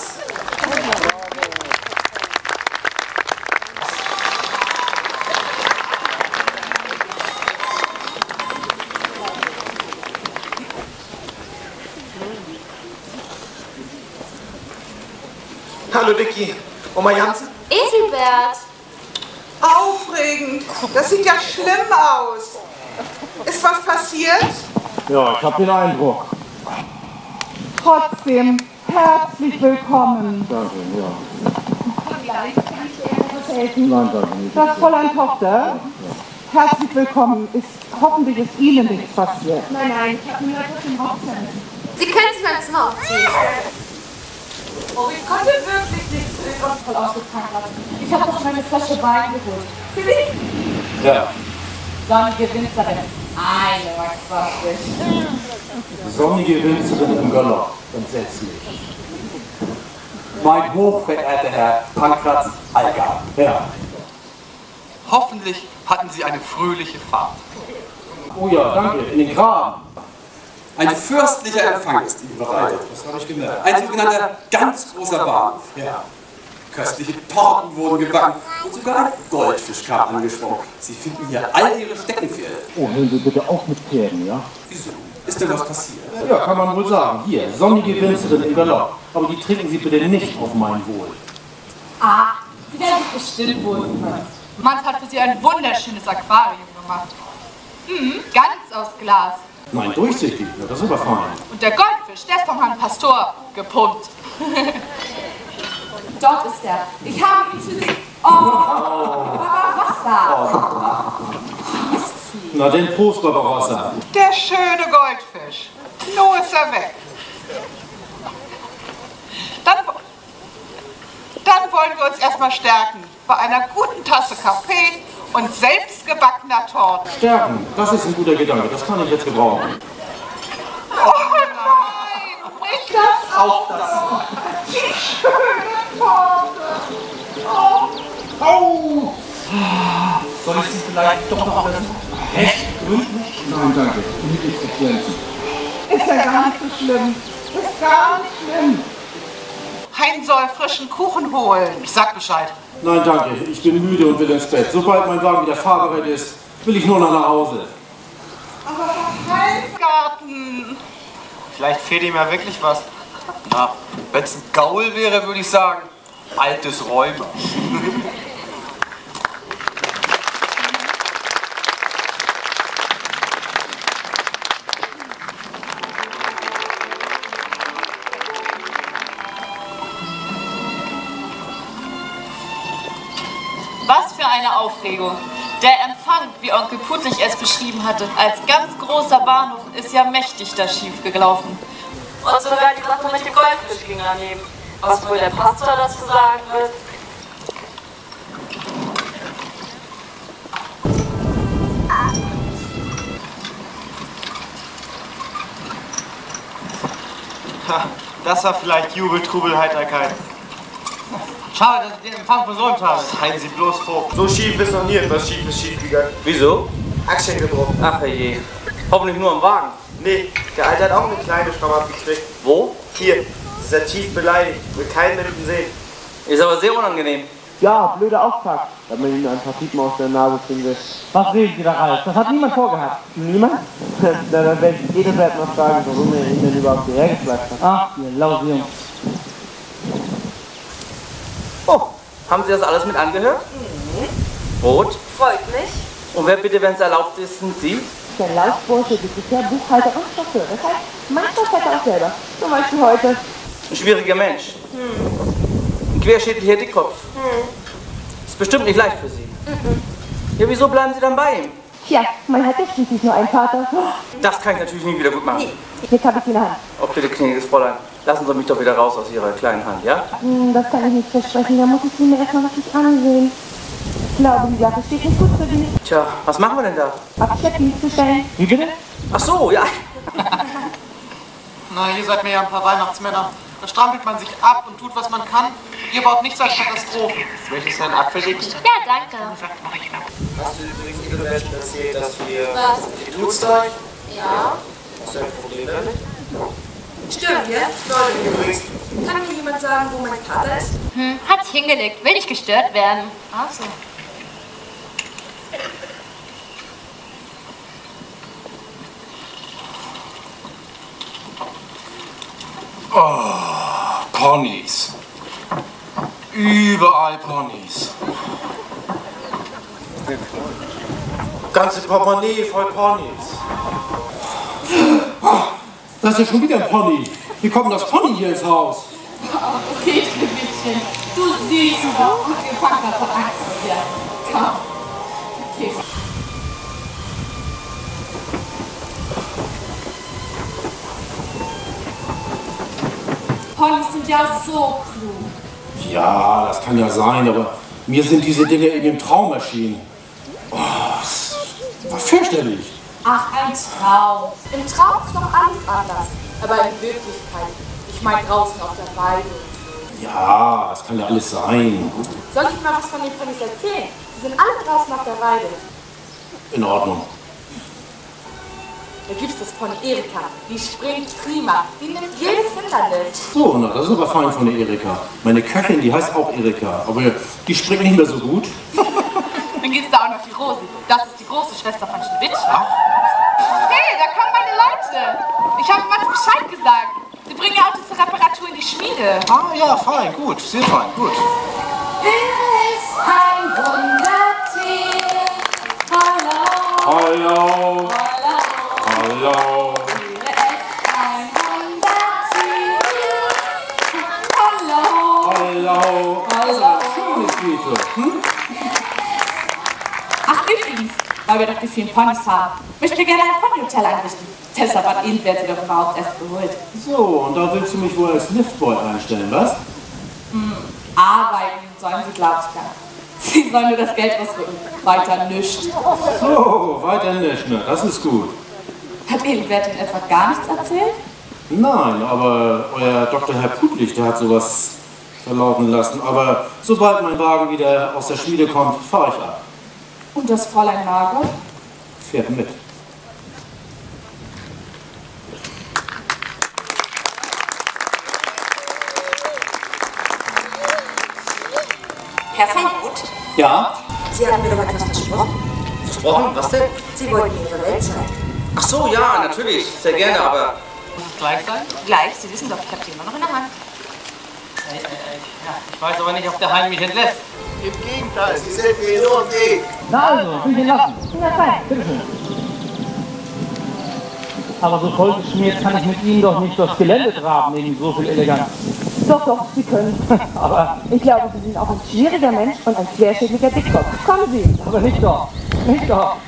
Hallo Vicky. Oma Jansen? Edelbert. Aufregend. Das sieht ja schlimm aus. Ist was passiert? Ja, ich habe den Eindruck. Trotzdem, herzlich willkommen. Danke, ja. Kann ich dir etwas helfen? Nein, danke nicht. Das Fräulein Tochter. Herzlich willkommen. Hoffentlich ist Ihnen nichts passiert. Nein, nein, ich habe nur etwas im Hauptzimmer. Sie können sich mal ins Zimmer aufziehen. Oh, ich konnte wirklich nicht voll ausgepackt haben. Ich habe doch meine Flasche Wein geholt. Sie sehen? Ja. Sonnige Winzerin. 1,20 €. Sonnige Winzerin im Galopp. Entsetzlich. Mein hochverehrter Herr Pankratz Allgard. Ja. Hoffentlich hatten Sie eine fröhliche Fahrt. Oh ja, danke. In den Graben. Ein fürstlicher Empfang ist Ihnen bereitet. Das habe ich gemerkt. Ein sogenannter ganz großer Bahnhof. Ja. Köstliche Torten wurden gebacken und sogar ein Goldfisch kam angesprochen. Sie finden hier all Ihre Steckenpferde. Oh, hören Sie bitte auf mit Pferden, ja? Wieso? Ist denn was passiert? Ja, kann man wohl sagen. Hier, sonnige Winzerin im Galopp. Aber die trinken Sie bitte nicht auf mein Wohl. Ah, Sie werden sich bestimmt wohl können. Manz hat für Sie ein wunderschönes Aquarium gemacht. Ganz aus Glas. Nein, durchsichtig. Ja, das ist aber fein. Und der Goldfisch, der ist vom Herrn Pastor gepumpt. Dort ist er. Ich habe ihn für Sie. Oh, Wasser. Na, den Prost, Barbarossa. Der schöne Goldfisch. Nun ist er weg. Dann wollen wir uns erstmal stärken. Bei einer guten Tasse Kaffee und selbstgebackener Torte. Stärken, das ist ein guter Gedanke. Das kann ich jetzt gebrauchen. Oh nein, nicht das auch das. Die schöne Torte. Oh. Au! Soll ich Sie vielleicht doch noch recht gründlich? Nein, danke. Nicht zu glänzen. Ist ja gar nicht so schlimm. Ist gar nicht schlimm. Hein soll frischen Kuchen holen. Ich sag Bescheid. Nein, danke. Ich bin müde und will ins Bett. Sobald mein Wagen wieder fahrbereit ist, will ich nur noch nach Hause. Aber Hallgarten. Vielleicht fehlt ihm ja wirklich was. Na, wenn es ein Gaul wäre, würde ich sagen, altes Räuber. Was für eine Aufregung. Der Empfang, wie Onkel Putlich es beschrieben hatte, als ganz großer Bahnhof, ist ja mächtig da schief gelaufen. Und sogar die Sache mit dem Goldfisch ging daneben. Was wohl der Pastor dazu sagen wird? Ha, das war vielleicht Jubel, Trubel, Heiterkeit. Schade, dass ich den Empfang versäumt habe. Seien Sie bloß froh. So schief ist noch nie etwas Schiefes schiefgegangen. Wieso? Achseln gebrochen. Ach je. Hoffentlich nur am Wagen. Nee, der Alte hat auch eine kleine Schramme abgekriegt. Wo? Hier. Ist er tief beleidigt. Will keinen mit ihm sehen. Ist aber sehr unangenehm. Ja, blöder Auftakt, damit man ihnen ein paar Piepen aus der Nase ziehen will. Was reden Sie da, Ralf? Das hat niemand vorgehabt. Niemand? Na, dann werde ich Edelbert noch fragen, warum er ihn denn überhaupt hierher geflasht hat. Ach, ihr lause Jungs. Oh, haben Sie das alles mit angehört? Rot? Freut mich. Und wer bitte, wenn es erlaubt ist, sind Sie? Der Laufbursche, Sekretär, Buchhalter und Chauffeur. Das heißt, manchmal fährt er auch selber. Zum Beispiel heute. Ein schwieriger Mensch. Ein querschädlicher Dickkopf. Ist bestimmt nicht leicht für Sie. Ja, wieso bleiben Sie dann bei ihm? Tja, man hat ja schließlich nur einen Vater. Das kann ich natürlich nie wieder gut machen. Jetzt habe ich sie in der Hand. Oh, bitte, gnädiges Fräulein, lassen Sie mich doch wieder raus aus Ihrer kleinen Hand, ja? Das kann ich nicht versprechen. Da muss ich sie mir erstmal wirklich ansehen. Ich glaube, die Sache steht nicht gut für dich. Tja, was machen wir denn da? Abschleppen zu stellen. Wie bitte? Ach so, ja. Na, ihr seid mir ja ein paar Weihnachtsmänner. Da strampelt man sich ab und tut, was man kann. Ihr baut nichts als Katastrophen. Möchtest du einen Apfel dicken? Ja, danke. Hast du übrigens Edelbert erzählt, dass wir Was? die Tutsteig? Ja. Hast du ein Problem damit? Stimmt, ja? Übrigens, Kann mir jemand sagen, wo mein Vater ist? Hat sich hingelegt. Will nicht gestört werden. Ach so. Oh, Ponys. Überall Ponys. Ganze Portemonnaie voll Ponys. Das ist ja schon wieder ein Pony. Wie kommt denn das Pony hier ins Haus? Okay, Schneewittchen, du Süßer. Und wir fangen gerade von Angst hier. Komm. Okay. Ponys sind ja so klug. Ja, das kann ja sein, aber mir sind diese Dinge eben im Traum erschienen. Oh, das war fürchterlich. Ach, ein Traum. Im Traum ist noch alles anders. Aber in Wirklichkeit, ich meine draußen auf der Weide und so. Ja, das kann ja alles sein. Soll ich mal was von den Ponys erzählen? Sie sind alle draußen auf der Weide. In Ordnung. Da gibt's das Pony Erika. Die springt prima. Die nimmt jedes Hindernis. So, na, das ist aber fein von der Erika. Meine Köchin, die heißt auch Erika, aber die springt nicht mehr so gut. Dann gibt's da auch noch die Rosi. Das ist die große Schwester von Schneewittchen. Hey, da kommen meine Leute. Ich habe Max Bescheid gesagt. Sie bringen ihr Auto zur Reparatur in die Schmiede. Ah ja, fein, gut, sehr fein, gut. Er ist ein Wundertier. Hallo. Hallo. Hallo. Er ist ein Wundertier. Hallo. Hallo. Hallo. Schönes Lied. Ach, übrigens, weil wir doch die vielen Ponys haben, möchten wir gerne ein Ponyhotel einrichten. Deshalb hat Edelbert sie doch überhaupt erst geholt. So, und da willst du mich wohl als Liftboy einstellen, was? Arbeiten sollen sie, glaube ich, gar nicht. Sie sollen nur das Geld ausrücken. Weiter nichts. So, weiter nicht, ne? Das ist gut. Hat Edelbert Ihnen etwa gar nichts erzählt? Nein, aber euer Dr. Herr Pudlich, der hat sowas verlauten lassen. Aber sobald mein Wagen wieder aus der Schmiede kommt, fahre ich ab. Und das Fräulein Margot? Fährt mit. Herr von Roth, Ja? Sie haben mir doch etwas versprochen. Versprochen? Was denn? Sie wollten mir Ihre Welt zeigen. Ach so, ja, natürlich. Sehr gerne, aber... Muss es gleich sein? Gleich, Sie wissen doch, ich habe die immer noch in der Hand. Ich weiß aber nicht, ob der Hein mich entlässt. Im Gegenteil, Sie sind mir nur im Weg. Na also, will ich lassen. Ja, fein. Bitteschön. Aber so vollgeschmiert kann ich mit Ihnen doch nicht durchs Gelände traben, wegen so viel Eleganz. Doch, doch, Sie können. Aber Ich glaube, Sie sind auch ein schwieriger Mensch und ein querschädlicher Dickkopf. Kommen Sie. Aber nicht doch. Nicht doch.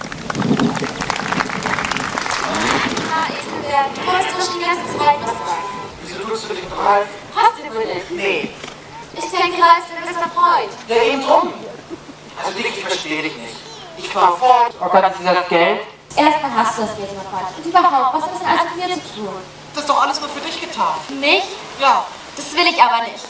Du hast doch schon die ganze Zeit was dabei. Wieso tust du dich bereit? Hast du wohl nicht? Nee. Ich denke, da ist dein bester Freund. Ja, eben drum. Also Dick, ich verstehe dich nicht. Ich fahr fort. Oh Gott, ist das Geld? Erstmal hast du das Geld noch Freund. Und überhaupt, was hat das denn alles mit mir zu tun? Das ist doch alles nur für dich getan. Für mich? Ja. Das will ich aber nicht.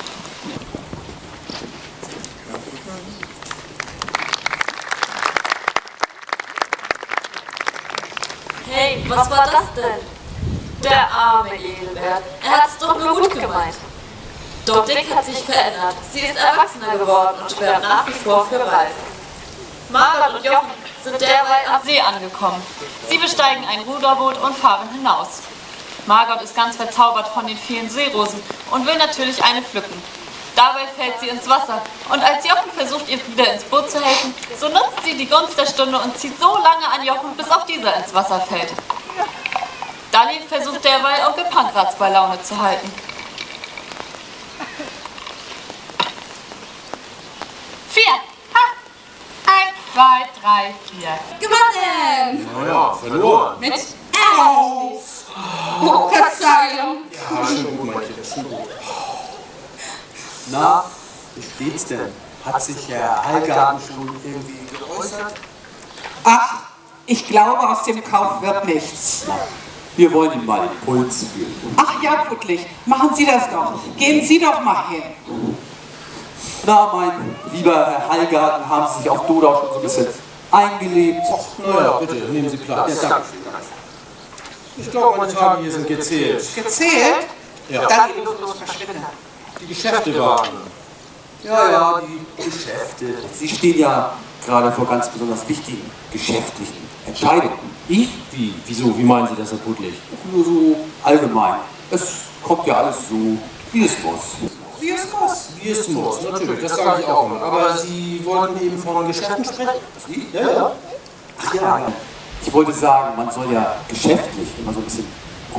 Hey, was war das denn? Der arme Edelbert. Er hat's doch nur gut gemeint. Doch Dick hat sich verändert. Sie ist erwachsener geworden und schwärmt nach wie vor für Ralf. Margot und Jochen sind derweil am See angekommen. Sie besteigen ein Ruderboot und fahren hinaus. Margot ist ganz verzaubert von den vielen Seerosen und will natürlich eine pflücken. Dabei fällt sie ins Wasser und als Jochen versucht, ihr wieder ins Boot zu helfen, so nutzt sie die Gunst der Stunde und zieht so lange an Jochen, bis auch dieser ins Wasser fällt. Darlene versucht derweil, Onkel Pankratz bei Laune zu halten. Vier. Ha. 1, 2, 3, 4. Gewonnen! Naja, verloren. Mit 11. Oh, Verzeihung. Ja, schon gut, Mädchen, schon gut. Na, wie steht's denn? Hat sich Herr Hallgarten schon irgendwie geäußert? Ach, ich glaube, aus dem Kauf wird nichts. Wir wollen ihm mal den Puls fühlen. Ach ja, wirklich. Machen Sie das doch. Gehen Sie doch mal hin. Na, mein lieber Herr Hallgarten, haben Sie sich auf Dodau schon so ein bisschen eingelebt? Naja, bitte, nehmen Sie Platz. Ja, danke schön. Ich glaube, meine Tage hier sind gezählt. Gezählt? Ja. Dann geht los, verschwinde. Die Geschäfte warten. Ja, die Geschäfte. Sie stehen ja gerade vor ganz besonders wichtigen geschäftlichen Entscheidungen. Ich? Wie? Wieso? Wie meinen Sie das, Herr Putlich? Nur so allgemein. Es kommt ja alles so, wie es muss. Wie es muss? Wie es muss, natürlich, das sage ich auch immer. Aber Sie wollten eben von Geschäften sprechen? Sie? Ja. Ach ja. Ich wollte sagen, man soll ja geschäftlich immer so ein bisschen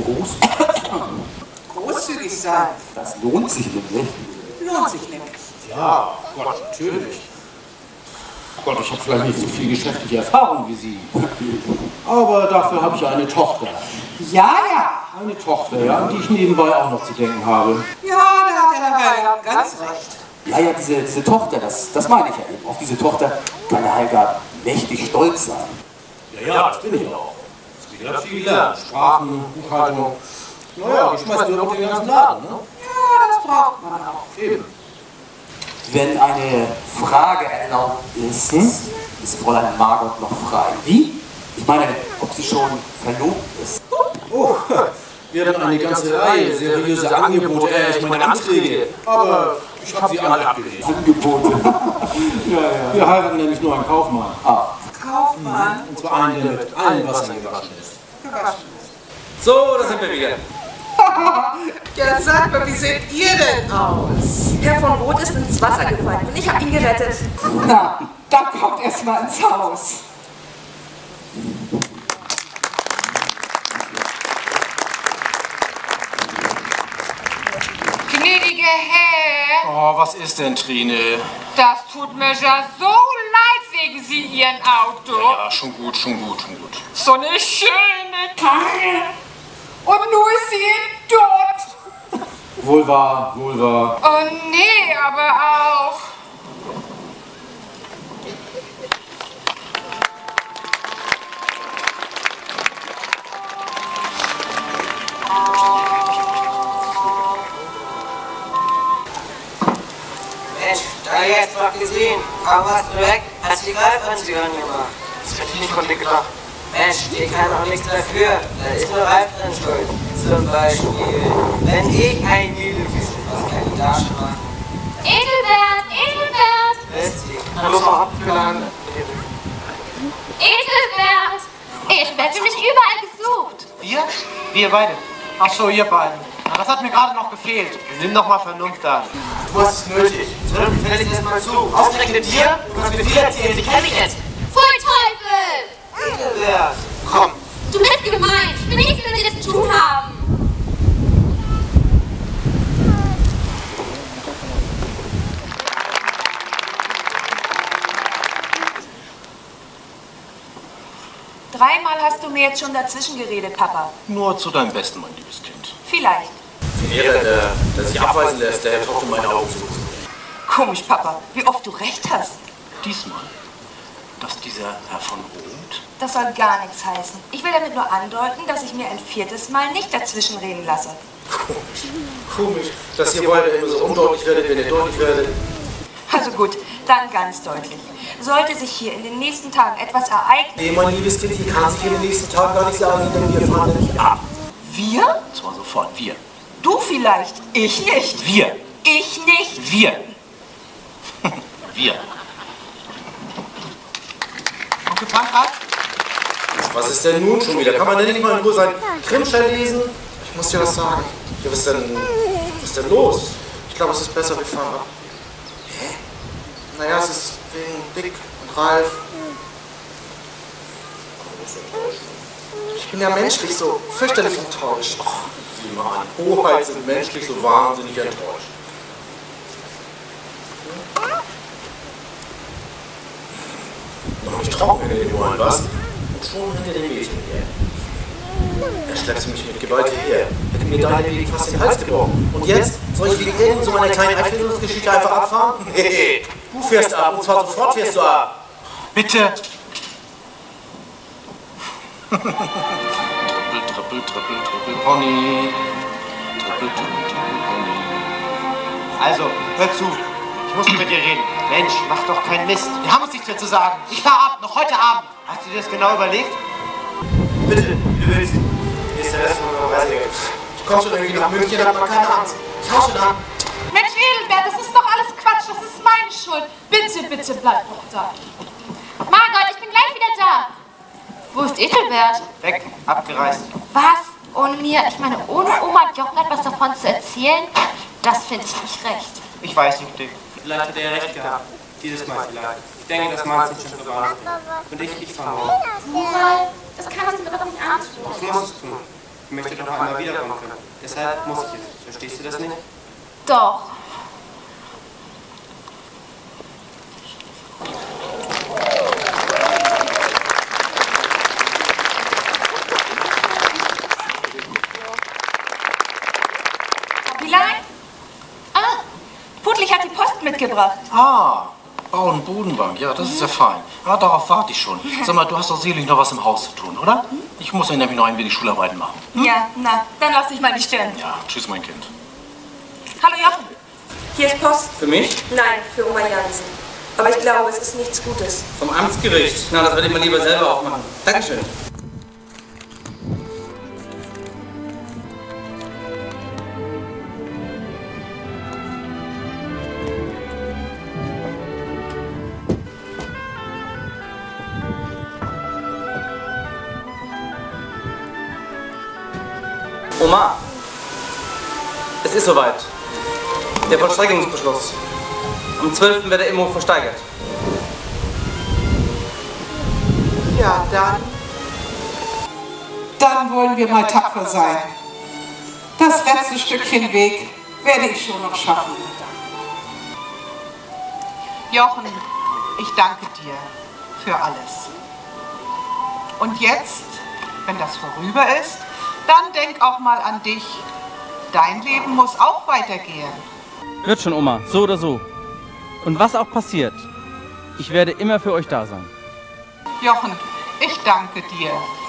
großzügig sein. Das lohnt sich nämlich. Lohnt sich nämlich. Ja, Gott, natürlich. Gott, ich habe vielleicht nicht so viel geschäftliche Erfahrung wie Sie. Aber dafür habe ich eine Tochter. Ja. Eine Tochter, ja, an die ich nebenbei auch noch zu denken habe. Ja, da hat der Herr Hallgarten ganz recht. Ja, diese Tochter, das meine ich ja eben. Auf diese Tochter kann der Hallgarten mächtig stolz sein. Ja, das bin ich auch. Ich habe viel gelernt. Sprachen, Buchhaltung. Naja, ich schmeiß dir doch den ganzen Laden, ne? Ja, das braucht man auch. Eben. Wenn eine Frage erlaubt ist, ist Fräulein Margot noch frei. Wie? Ich meine, ob sie schon verlobt ist. Oh, wir hatten eine ganze Reihe seriöser Angebote, ich meine Anträge. Aber ich habe sie alle abgelehnt. Angebote? Ja. Wir heiraten nämlich nur einen Kaufmann. Kaufmann? Und zwar einen, der mit allen Wassern gewaschen ist. So, da sind wir wieder. Ja, sag mal, wie seht ihr denn aus? Herr von Roth ist ins Wasser gefallen und ich habe ihn gerettet. Na, da kommt erst mal ins Haus. Gnädige Herr, Oh, was ist denn, Trine? das tut mir ja so leid wegen Sie Ihren Auto. Ja, schon gut. So eine schöne Karre. Und nun ist sie tot. Wohl wahr. Oh nee, aber auch. Mensch, da jetzt noch gesehen. Kaum warst du weg, hast du die Greifanzüge angemacht. Das hätte ich nicht von dir gedacht. Mensch, die kann auch nichts dafür. Da ist nur Ralf dran schuld. Zum Beispiel, wenn ich ein Mühlefüßchen, was kann ich da schon machen? Edelbert! Lässt sich. Hallo, Frau Hauptplan. Edelbert! Edelbert wird mich überall gesucht. Wir? Wir beide. Ach so, ihr beiden. Na, das hat mir gerade noch gefehlt. Nimm doch mal Vernunft an. Du hast es nötig. So, fällt ich das mal zu. Ausgerechnet dir? Du kannst mir viel erzählen. Ich kenn dich jetzt. Pfui Teufel! Edelbert, komm. Du bist gemein. Ich will nichts mit dir zu tun haben. Dreimal hast du mir jetzt schon dazwischen geredet, Papa. Nur zu deinem Besten, mein liebes Kind. Vielleicht. Wäre der sich abweisen lässt, der Herr Tochter meine Augen sucht. Komisch, Papa, wie oft du recht hast. Diesmal, dass dieser Herr von Roth... Das soll gar nichts heißen. Ich will damit nur andeuten, dass ich mir ein viertes Mal nicht dazwischenreden lasse. Komisch, dass ihr beide immer so undeutlich werdet, wenn ihr deutlich werdet. Also gut, dann ganz deutlich. Sollte sich hier in den nächsten Tagen etwas ereignen... Nee, mein liebes Kind, ich kann sich in den nächsten Tagen gar nicht sagen, denn wir fahren nämlich ab. Wir? Zwar sofort, wir. Du vielleicht, ich nicht. Wir. Ich nicht. Wir. Wir. Onkel Pankrat? Was ist denn nun schon wieder? Kann man denn nicht mal in Ruhe sein Krimschein lesen? Ich muss dir was sagen. Ja, was ist denn los? Ich glaube, es ist besser, wir fahren ab. Hä? Naja, es ist wegen Dick und Ralf. Ich bin ja menschlich so fürchterlich enttäuscht. Ach, sieh mal an. Hoheit sind menschlich so wahnsinnig enttäuscht. Noch nicht trocken in den Ohren, was? Und schon hinter dem Mädchen her. Er schleppte mich mit Gewalt hierher, hätte mir deinetwegen fast den Hals gebrochen. Und jetzt soll ich wegen irgend so einer kleinen Einführungsgeschichte einfach abfahren? Hey, du fährst ab, und zwar sofort fährst du ab. Bitte. Trippel, Pony. Trippel, Pony. Also, hör zu. Ich muss mit dir reden. Mensch, mach doch keinen Mist. Wir haben uns nichts mehr zu sagen. Ich fahr ab, noch heute Abend. Hast du dir das genau überlegt? Bitte, wie du willst. Hier ist der Rest von meiner Reise. Ich komm schon irgendwie nach München, da hat man keine Angst. Ich hau schon an. Mensch, Edelbert, das ist doch alles Quatsch. Das ist meine Schuld. Bitte, bitte, bleib doch da. Margot, ich bin gleich wieder da. Wo ist Edelbert? Weg, abgereist. Was? Ohne mir? Ich meine, ohne Oma und Jochen etwas davon zu erzählen? Das finde ich nicht recht. Ich weiß nicht, Dick. Vielleicht hat er recht gehabt. Dieses Mal vielleicht. Ich denke, das Mal sind schon so wahnsinnig. Und ich vermute. Mural, das kannst du mir doch nicht antun. Ich muss es tun. Ich möchte doch einmal wiederkommen können. Deshalb muss ich es. Verstehst du das nicht? Doch. Pudlich hat die Post mitgebracht. Ah, Bau- und Bodenbank. Ja, das ist ja fein. Ah, darauf warte ich schon. Sag mal, du hast doch sicherlich noch was im Haus zu tun, oder? Ich muss ja nämlich noch ein wenig Schularbeiten machen. Ja, na, dann lass dich mal nicht stören. Ja, tschüss, mein Kind. Hallo Jochen. Hier ist Post. Für mich? Nein, für Oma Jansen. Aber ich glaube, es ist nichts Gutes. Vom Amtsgericht. Na, das werde ich mal lieber selber aufmachen. Dankeschön. Oma, es ist soweit. Der Vollstreckungsbeschluss. Am 12. wird der Immo versteigert. Ja, dann wollen wir mal tapfer sein. Das letzte Stückchen Weg werde ich schon noch schaffen. Jochen, ich danke dir für alles. Und jetzt, wenn das vorüber ist, dann denk auch mal an dich. Dein Leben muss auch weitergehen. Wird schon, Oma, so oder so. Und was auch passiert, ich werde immer für euch da sein. Jochen, ich danke dir.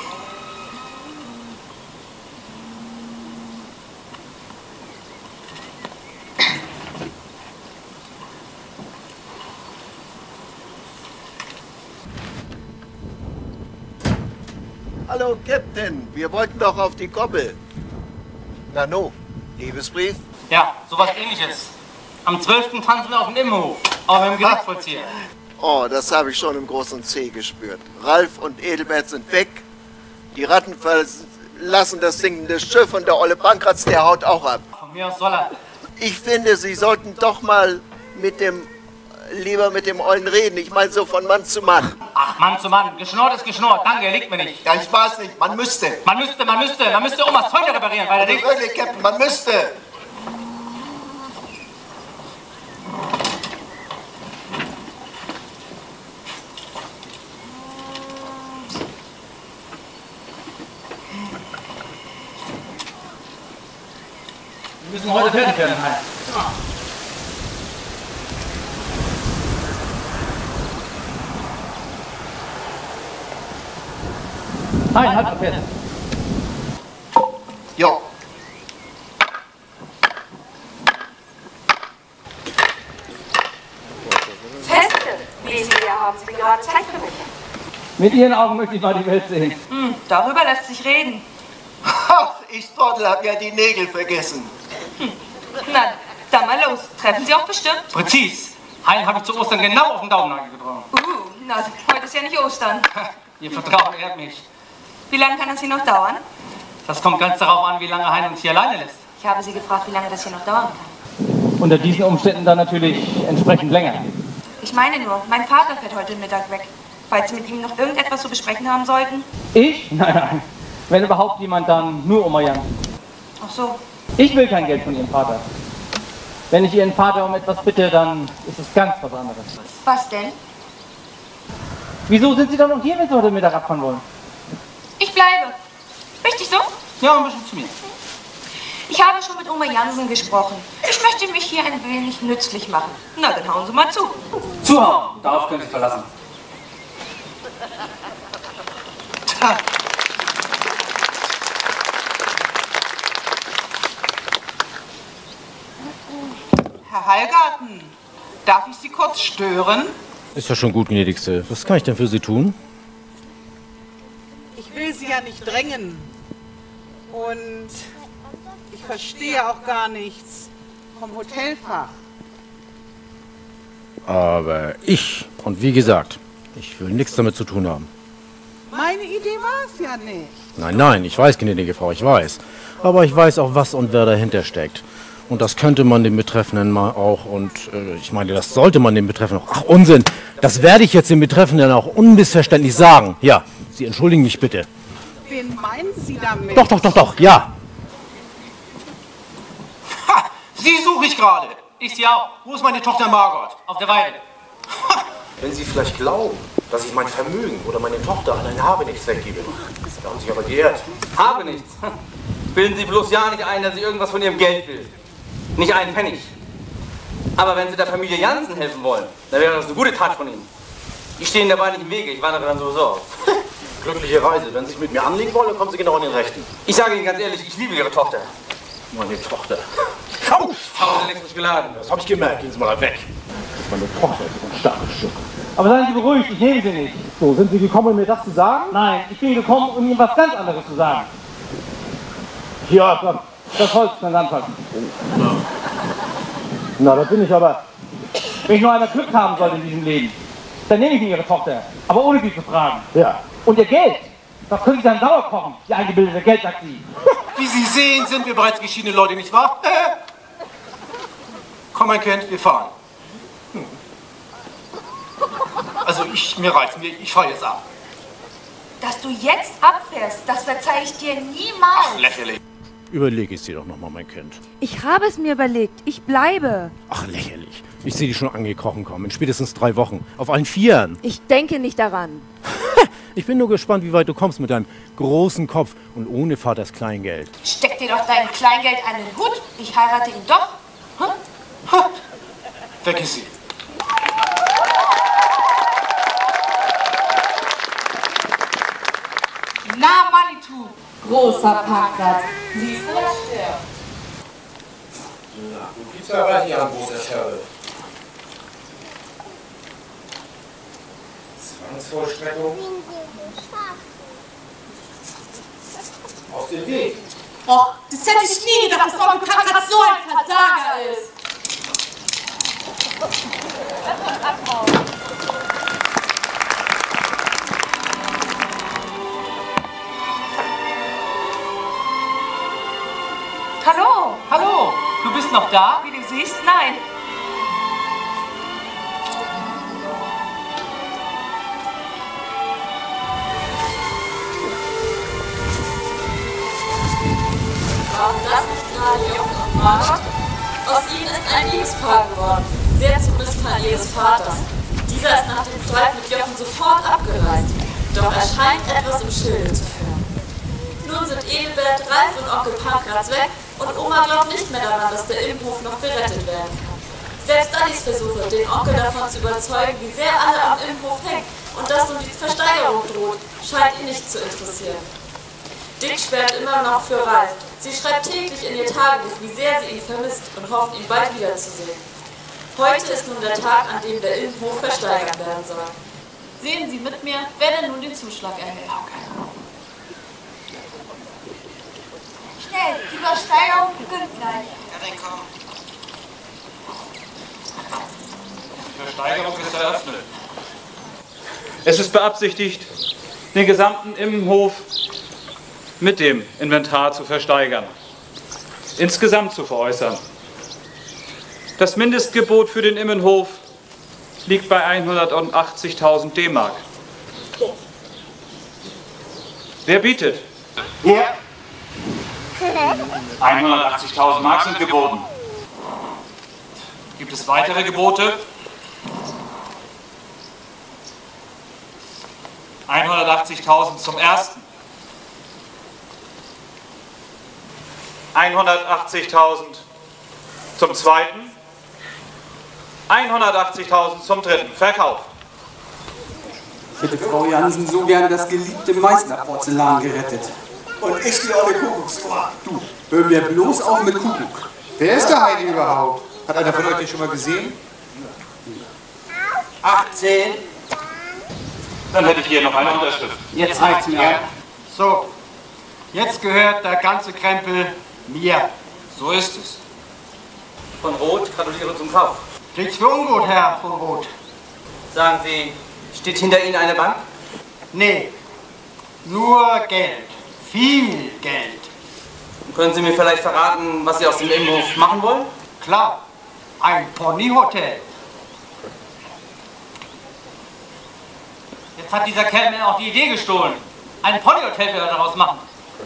Hallo, Captain. Wir wollten doch auf die Koppel. Na no, Liebesbrief? Ja, sowas Ähnliches. Am 12. tanzen wir auf dem Immenhof, auch im Gerichtsvollzieher. Oh, das habe ich schon im großen C gespürt. Ralf und Edelbert sind weg. Die Ratten verlassen das sinkende Schiff und der olle Pankratz, der haut auch ab. Von mir aus soll er. Ich finde, Sie sollten doch mal lieber mit dem Ollen reden. Ich meine so von Mann zu Mann. Ach, Mann zu Mann. Geschnurrt ist geschnurrt. Danke, liegt mir nicht. Ja, ich weiß nicht. Man müsste. Man müsste Omas Zäune reparieren, weil er denkt... Wirklich, Captain, man müsste. Wir müssen heute fertig werden, Hein. Hein, halt mal fest. Jo. Feste, wie Sie ja haben Sie gerade Zeit für mich. Mit Ihren Augen möchte ich mal die Welt sehen. Darüber lässt sich reden. Ach, ich Trottel hab ja die Nägel vergessen. Na, Dann mal los. Treffen Sie auch bestimmt? Präzis. Hein habe ich zu Ostern genau auf den Daumennagel getroffen. Na, heute ist ja nicht Ostern. Ihr Vertrauen ehrt mich. Wie lange kann das hier noch dauern? Das kommt ganz darauf an, wie lange Hein uns hier alleine lässt. Ich habe Sie gefragt, wie lange das hier noch dauern kann. Unter diesen Umständen dann natürlich entsprechend länger. Ich meine nur, mein Vater fährt heute Mittag weg. Falls Sie mit ihm noch irgendetwas zu besprechen haben sollten. Ich? Nein. Wenn überhaupt jemand, dann nur Oma Jan. Ach so. Ich will kein Geld von Ihrem Vater. Wenn ich Ihren Vater um etwas bitte, dann ist es ganz was anderes. Was denn? Wieso sind Sie dann noch hier, wenn Sie heute Mittag abfahren wollen? Ich bleibe. Richtig so? Ja, ein bisschen zu mir. Ich habe schon mit Oma Jansen gesprochen. Ich möchte mich hier ein wenig nützlich machen. Na, dann hauen Sie mal zu. Zuhauen! Darauf können Sie verlassen. Tja. Herr Heilgarten, darf ich Sie kurz stören? Ist ja schon gut, gnädigste. Was kann ich denn für Sie tun? Ich will Sie ja nicht drängen. Und ich verstehe auch gar nichts vom Hotelfach. Aber und wie gesagt, ich will nichts damit zu tun haben. Meine Idee war es ja nicht. Nein, ich weiß, gnädige Frau, ich weiß. Aber ich weiß auch, was und wer dahinter steckt. Und das könnte man dem Betreffenden mal auch, und ich meine, das sollte man dem Betreffenden auch, ach Unsinn, das werde ich jetzt dem Betreffenden auch unmissverständlich sagen. Ja, Sie entschuldigen mich bitte. Wen meinen Sie damit? Doch, ja. Ha! Sie suche ich gerade. Ich sie auch. Wo ist meine Tochter Margot? Auf der Weide. Wenn Sie vielleicht glauben, dass ich mein Vermögen oder meine Tochter an ein Habenichts weggebe, da haben Sie aber geirrt. Habe nichts. Bilden Sie bloß ja nicht ein, dass ich irgendwas von Ihrem Geld will. Nicht einen Pfennig. Aber wenn Sie der Familie Jansen helfen wollen, dann wäre das eine gute Tat von Ihnen. Ich stehe Ihnen dabei nicht im Wege, ich wandere dann sowieso auf. Glückliche Reise. Wenn Sie sich mit mir anlegen wollen, dann kommen Sie genau an den Rechten. Ich sage Ihnen ganz ehrlich, ich liebe Ihre Tochter. Meine Tochter. Haben Sie elektrisch geladen? Das habe ich gemerkt. Gehen Sie mal weg. Meine Tochter ist ein starkes Stück. Aber seien Sie beruhigt, ich nehme Sie nicht. So, sind Sie gekommen, um mir das zu sagen? Nein, ich bin gekommen, um Ihnen was ganz anderes zu sagen. Ja, komm, das Holz kann Sie anfassen. Na, da bin ich aber. Wenn ich nur einmal Glück haben sollte in diesem Leben, dann nehme ich mir Ihre Tochter. Aber ohne Sie zu fragen. Ja. Und Ihr Geld, das können Sie dann sauer kochen, die eingebildete Geldtaxi. Wie Sie sehen, sind wir bereits geschiedene Leute, nicht wahr? Komm, mein Kind, wir fahren. Also, mir reicht's. Ich fahre jetzt ab. Dass du jetzt abfährst, das verzeihe ich dir niemals. Ach, lächerlich. Überlege es dir doch noch mal, mein Kind. Ich habe es mir überlegt. Ich bleibe. Ach, lächerlich. Ich sehe dich schon angekrochen kommen. In spätestens 3 Wochen. Auf allen Vieren. Ich denke nicht daran. Ich bin nur gespannt, wie weit du kommst mit deinem großen Kopf und ohne Vaters Kleingeld. Steck dir doch dein Kleingeld an den Hut. Ich heirate ihn doch. Hm? Ha. Weg ist sie. Na, Manitou. Großer Parkplatz. Siehst du das? Ja. Na, du gibst aber nicht an, großer Scherbe. Zwangsvollstreckung. Aus dem Weg. Och, das hätte ich nie gedacht, dass Onkel Pankrat so ein Versager ist. Lass uns abhauen. Hallo. Hallo, du bist noch da? Wie du siehst, nein. Warum das nicht gerade Jochen und Margot? Aus ihnen ist ein Liebespaar geworden, sehr zum Missfallen ihres Vaters. Dieser ist nach dem Streit mit Jochen sofort abgereist, doch er scheint etwas im Schilde zu führen. Nun sind Edelbert, Ralf und Onkel Pankratz weg und Oma glaubt nicht mehr daran, dass der Innenhof noch gerettet werden kann. Selbst Alice Versuche, den Onkel davon zu überzeugen, wie sehr alle am Innenhof hängen und dass nun die Versteigerung droht, scheint ihn nicht zu interessieren. Dick sperrt immer noch für Ralf. Sie schreibt täglich in ihr Tagebuch, wie sehr sie ihn vermisst und hofft, ihn bald wiederzusehen. Heute ist nun der Tag, an dem der Innenhof versteigert werden soll. Sehen Sie mit mir, wer denn nun den Zuschlag erhält. Schnell, die Versteigerung beginnt gleich. Ja, dann komm. Versteigerung ist eröffnet. Es ist beabsichtigt, den gesamten Immenhof mit dem Inventar zu versteigern, insgesamt zu veräußern. Das Mindestgebot für den Immenhof liegt bei 180.000 D-Mark. Wer bietet? Ja. 180.000 Mark sind geboten. Gibt es weitere Gebote? 180.000 zum ersten. 180.000 zum zweiten. 180.000 zum dritten. Verkauf. Ich hätte Frau Jansen so gern das geliebte Meißner-Porzellan gerettet. Und ich die olle Kuckucksuhr. Du, hör mir bloß auf mit Kuckuck. Wer ist der Heidi überhaupt? Hat einer von euch den schon mal gesehen? 18. Dann hätte ich hier noch eine Unterschrift. Jetzt reicht's mir. So, jetzt gehört der ganze Krempel mir. So ist es. Von Roth gratuliere zum Kauf. Nichts für ungut, Herr von Roth. Sagen Sie, steht hinter Ihnen eine Bank? Nee, nur Geld. Viel Geld. Können Sie mir vielleicht verraten, was Sie aus dem Immenhof machen wollen? Klar, ein Ponyhotel. Jetzt hat dieser Kerl mir auch die Idee gestohlen. Ein Ponyhotel will er daraus machen.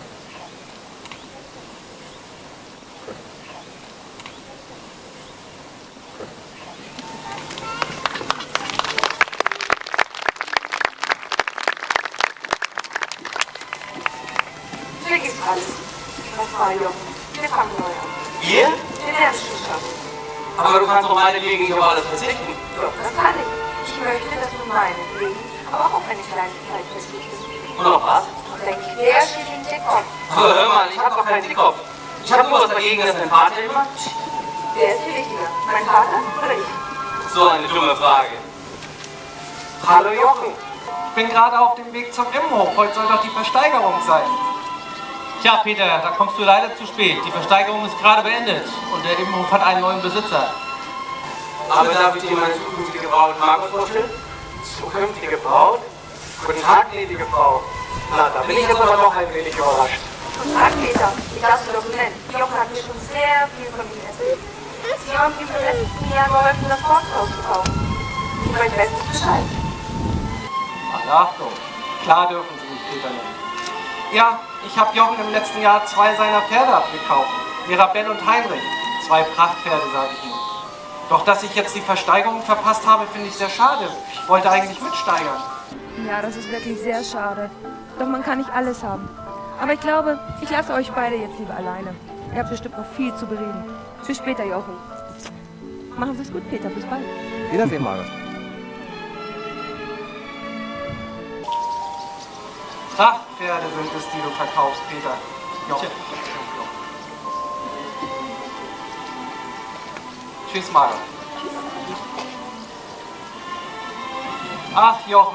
Vergiss alles. Das war Jochen. Wir fangen neu an. Ihr? Den Lernzustand. Aber du kannst doch meinetwegen auf alles verzichten. Doch, das kann ich. Ich möchte, dass du meinetwegen, aber auch eine Kleinigkeit verzichtest. Und noch was? Dein Quer steht in den Kopf. Aber hör mal, ich hab doch keinen Dickkopf. Ich hab nur was dagegen, dass dein Vater immer... Wer ist dir wichtiger? Mein Vater oder ich? So eine dumme Frage. Hallo Jochen. Ich bin gerade auf dem Weg zum Immenhof. Heute soll doch die Versteigerung sein. Tja, Peter, da kommst du leider zu spät. Die Versteigerung ist gerade beendet und der Immenhof hat einen neuen Besitzer. Aber darf ich dir meine zukünftige Braut Margot vorstellen? Zukünftige Braut? Guten Tag, gnädige Frau. Na, da bin ich jetzt aber noch ein wenig überrascht. Guten Tag, Peter. Ich darf Sie doch so nennen. Jochen hat mir schon sehr viel von Ihnen erzählt. Sie haben ihm im letzten Jahr geholfen, das Forsthaus zu kaufen. Ich weiß bestens Bescheid. Ach so, klar dürfen Sie mich Peter nennen. Ja, ich habe Jochen im letzten Jahr 2 seiner Pferde abgekauft. Mirabell und Heinrich. 2 Prachtpferde, sage ich Ihnen. Doch dass ich jetzt die Versteigerung verpasst habe, finde ich sehr schade. Ich wollte eigentlich mitsteigern. Ja, das ist wirklich sehr schade. Doch man kann nicht alles haben. Aber ich glaube, ich lasse euch beide jetzt lieber alleine. Ihr habt bestimmt noch viel zu bereden. Bis später, Jochen. Machen Sie es gut, Peter. Bis bald. Wiedersehen, Margot. Prachtpferde sind es, die du verkaufst, Peter. Jochen. Tschüss, Margot. Ach, Jochen.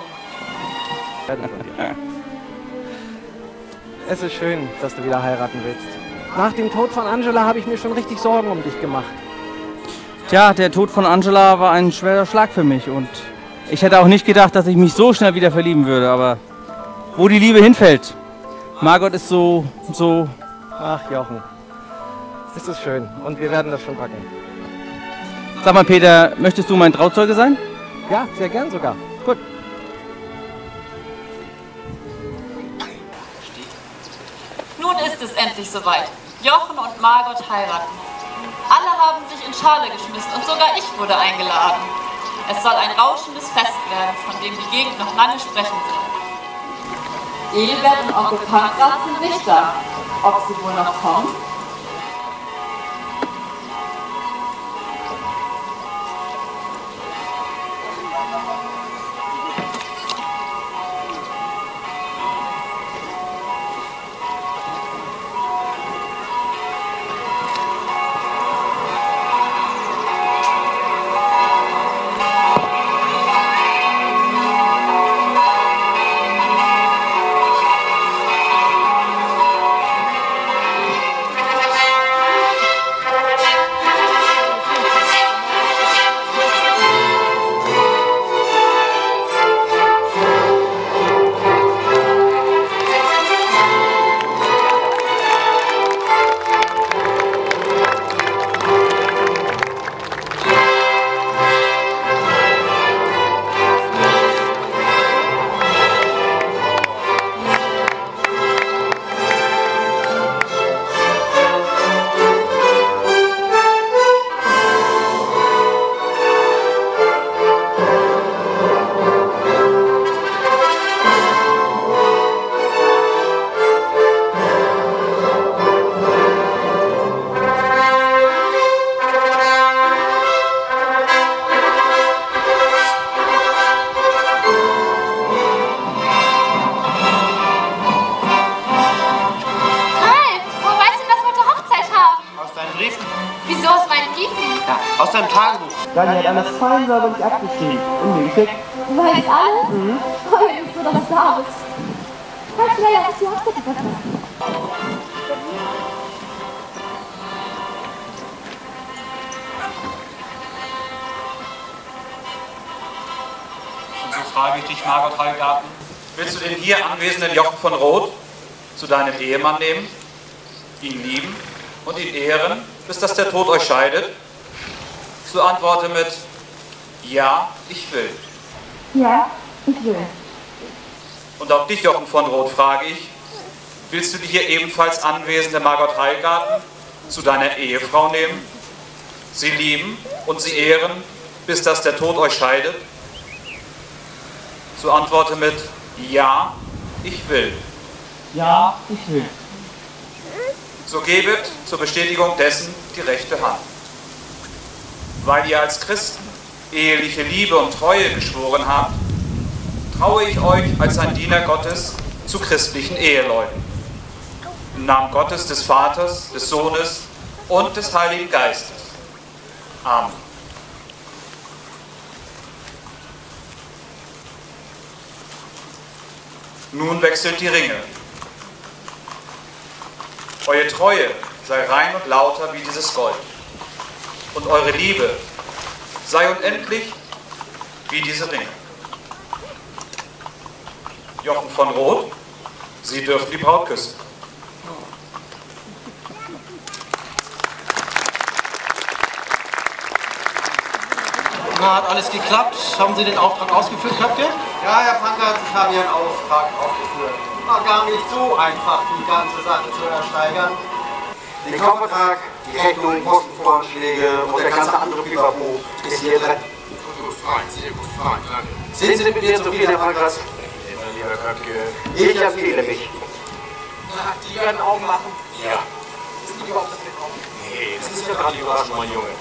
Es ist schön, dass du wieder heiraten willst. Nach dem Tod von Angela habe ich mir schon richtig Sorgen um dich gemacht. Tja, der Tod von Angela war ein schwerer Schlag für mich und ich hätte auch nicht gedacht, dass ich mich so schnell wieder verlieben würde, aber wo die Liebe hinfällt. Margot ist so... Ach, Jochen. Es ist schön und wir werden das schon packen. Sag mal, Peter, möchtest du mein Trauzeuge sein? Ja, sehr gern sogar. Gut. Nun ist es endlich soweit. Jochen und Margot heiraten. Alle haben sich in Schale geschmissen und sogar ich wurde eingeladen. Es soll ein rauschendes Fest werden, von dem die Gegend noch lange sprechen will. Edelbert und Onkel Pankraz sind nicht da. Ob sie wohl noch kommen? Aus deinem Tagebuch. Dani hat alles fein sauberlich abgeschrieben und mir geschickt. Du weißt alles? Mhm. Oh, nicht so, dass du da bist. Halt schnell, dass ich die Hochzeit verpassen. Und so frage ich dich, Margot Heilgarten, willst du den hier anwesenden Jochen von Roth zu deinem Ehemann nehmen, ihn lieben und ihn ehren, bis dass der Tod euch scheidet? So antworte mit Ja, ich will. Ja, ich will. Und auch dich, Jochen von Roth, frage ich, willst du die hier ebenfalls anwesende Margot Heilgarten zu deiner Ehefrau nehmen, sie lieben und sie ehren, bis dass der Tod euch scheidet? So antworte mit Ja, ich will. Ja, ich will. So gebet zur Bestätigung dessen die rechte Hand. Weil ihr als Christen eheliche Liebe und Treue geschworen habt, traue ich euch als ein Diener Gottes zu christlichen Eheleuten. Im Namen Gottes, des Vaters, des Sohnes und des Heiligen Geistes. Amen. Nun wechselt die Ringe. Eure Treue sei rein und lauter wie dieses Gold. Und eure Liebe sei unendlich wie diese Ringe. Jochen von Roth, Sie dürfen die Braut küssen. Na, hat alles geklappt? Haben Sie den Auftrag ausgeführt, Kapitän? Ja, Herr Pankratz, ich habe Ihren Auftrag aufgeführt. War gar nicht so einfach, die ganze Sache zu ersteigern. Den Kaufvertrag, die Rechnung, Kostenvoranschläge und der ganze andere Pipapo ist hier drin. Gut, fein, sehr gut, fein, danke. Sind Sie denn mit mir zufrieden, Herr Pankratz? Immer lieber Köpke. Ich empfehle mich. Die werden Augen machen. Ja. Ist die überhaupt das gekommen? Nee, das ist ja gerade die Überraschung, mein Junge.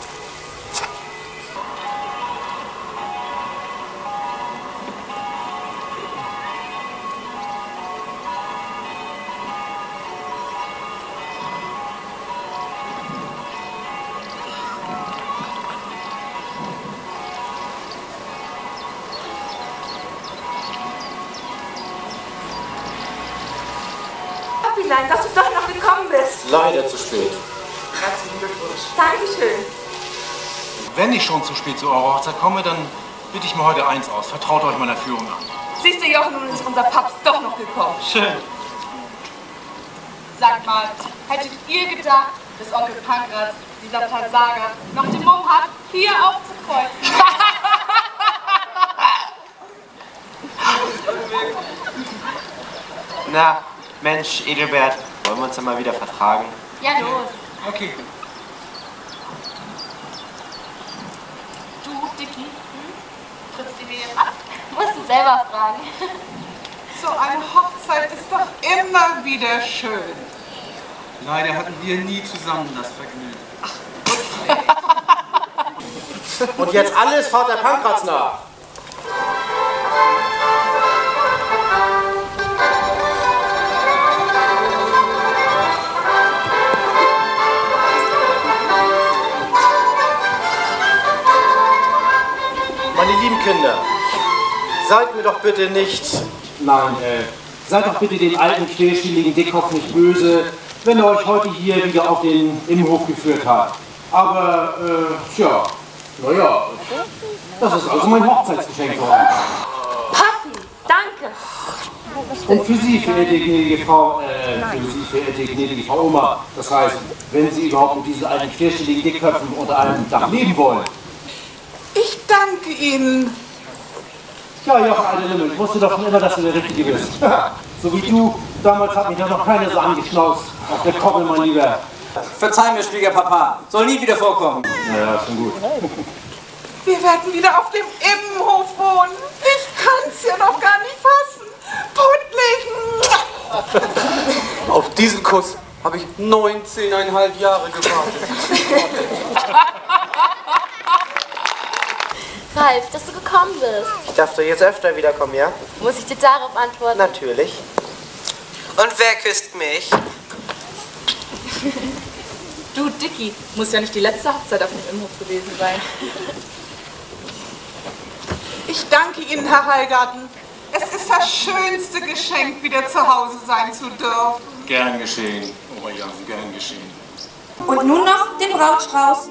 Papilein, dass du doch noch gekommen bist. Leider zu spät. Herzlichen Glückwunsch. Dankeschön. Wenn ich schon zu spät zu eurer Hochzeit komme, dann bitte ich mir heute eins aus. Vertraut euch meiner Führung an. Siehst du, Jochen, nun ist unser Papst doch noch gekommen. Schön. Sagt mal, hättet ihr gedacht, dass Onkel Pankratz, dieser Versager, noch den Mumm hat, hier aufzukreuzen? Na, Mensch, Edelbert, wollen wir uns dann mal wieder vertragen? Ja, los. Okay. Du, Dicky, trittst du mir jetzt ab? Musst du selber fragen. So eine Hochzeit ist doch immer wieder schön. Leider hatten wir nie zusammen das Vergnügen. Und jetzt alles Vater Pankratz nach. Meine lieben Kinder, seid mir doch bitte nicht... Nein, seid doch bitte den alten, querschnittligen Dickkopf nicht böse, wenn er euch heute hier wieder auf den Innenhof geführt hat. Aber, tja, naja, das ist also mein Hochzeitsgeschenk für euch. Papi, danke. Und für Sie, verehrte gnädige Frau, Oma, das heißt, wenn Sie überhaupt mit diesen alten, querschnittligen Dickköpfen unter einem Dach leben wollen. Ich danke Ihnen. Ja, Jochen, alte Limmel, ich wusste doch schon immer, dass du der Richtige bist. So wie du, damals hat mich ja noch keiner so angeschnauzt auf der Koppel, mein Lieber. Verzeih mir, Schwiegerpapa. Soll nie wieder vorkommen. Ja, schon gut. Wir werden wieder auf dem Immenhof wohnen. Ich kann's ja noch gar nicht fassen. Puttlich. Auf diesen Kuss habe ich 19,5 Jahre gewartet. Ralf, dass du gekommen bist. Ich darf doch jetzt öfter wiederkommen, ja? Muss ich dir darauf antworten? Natürlich. Und wer küsst mich? Du, Dicky, muss ja nicht die letzte Hochzeit auf dem Imhof gewesen sein. Ich danke Ihnen, Herr Heilgarten. Es ist das schönste Geschenk, wieder zu Hause sein zu dürfen. Gern geschehen, Oberjansen, gern geschehen. Und nun noch den Brautstrauß.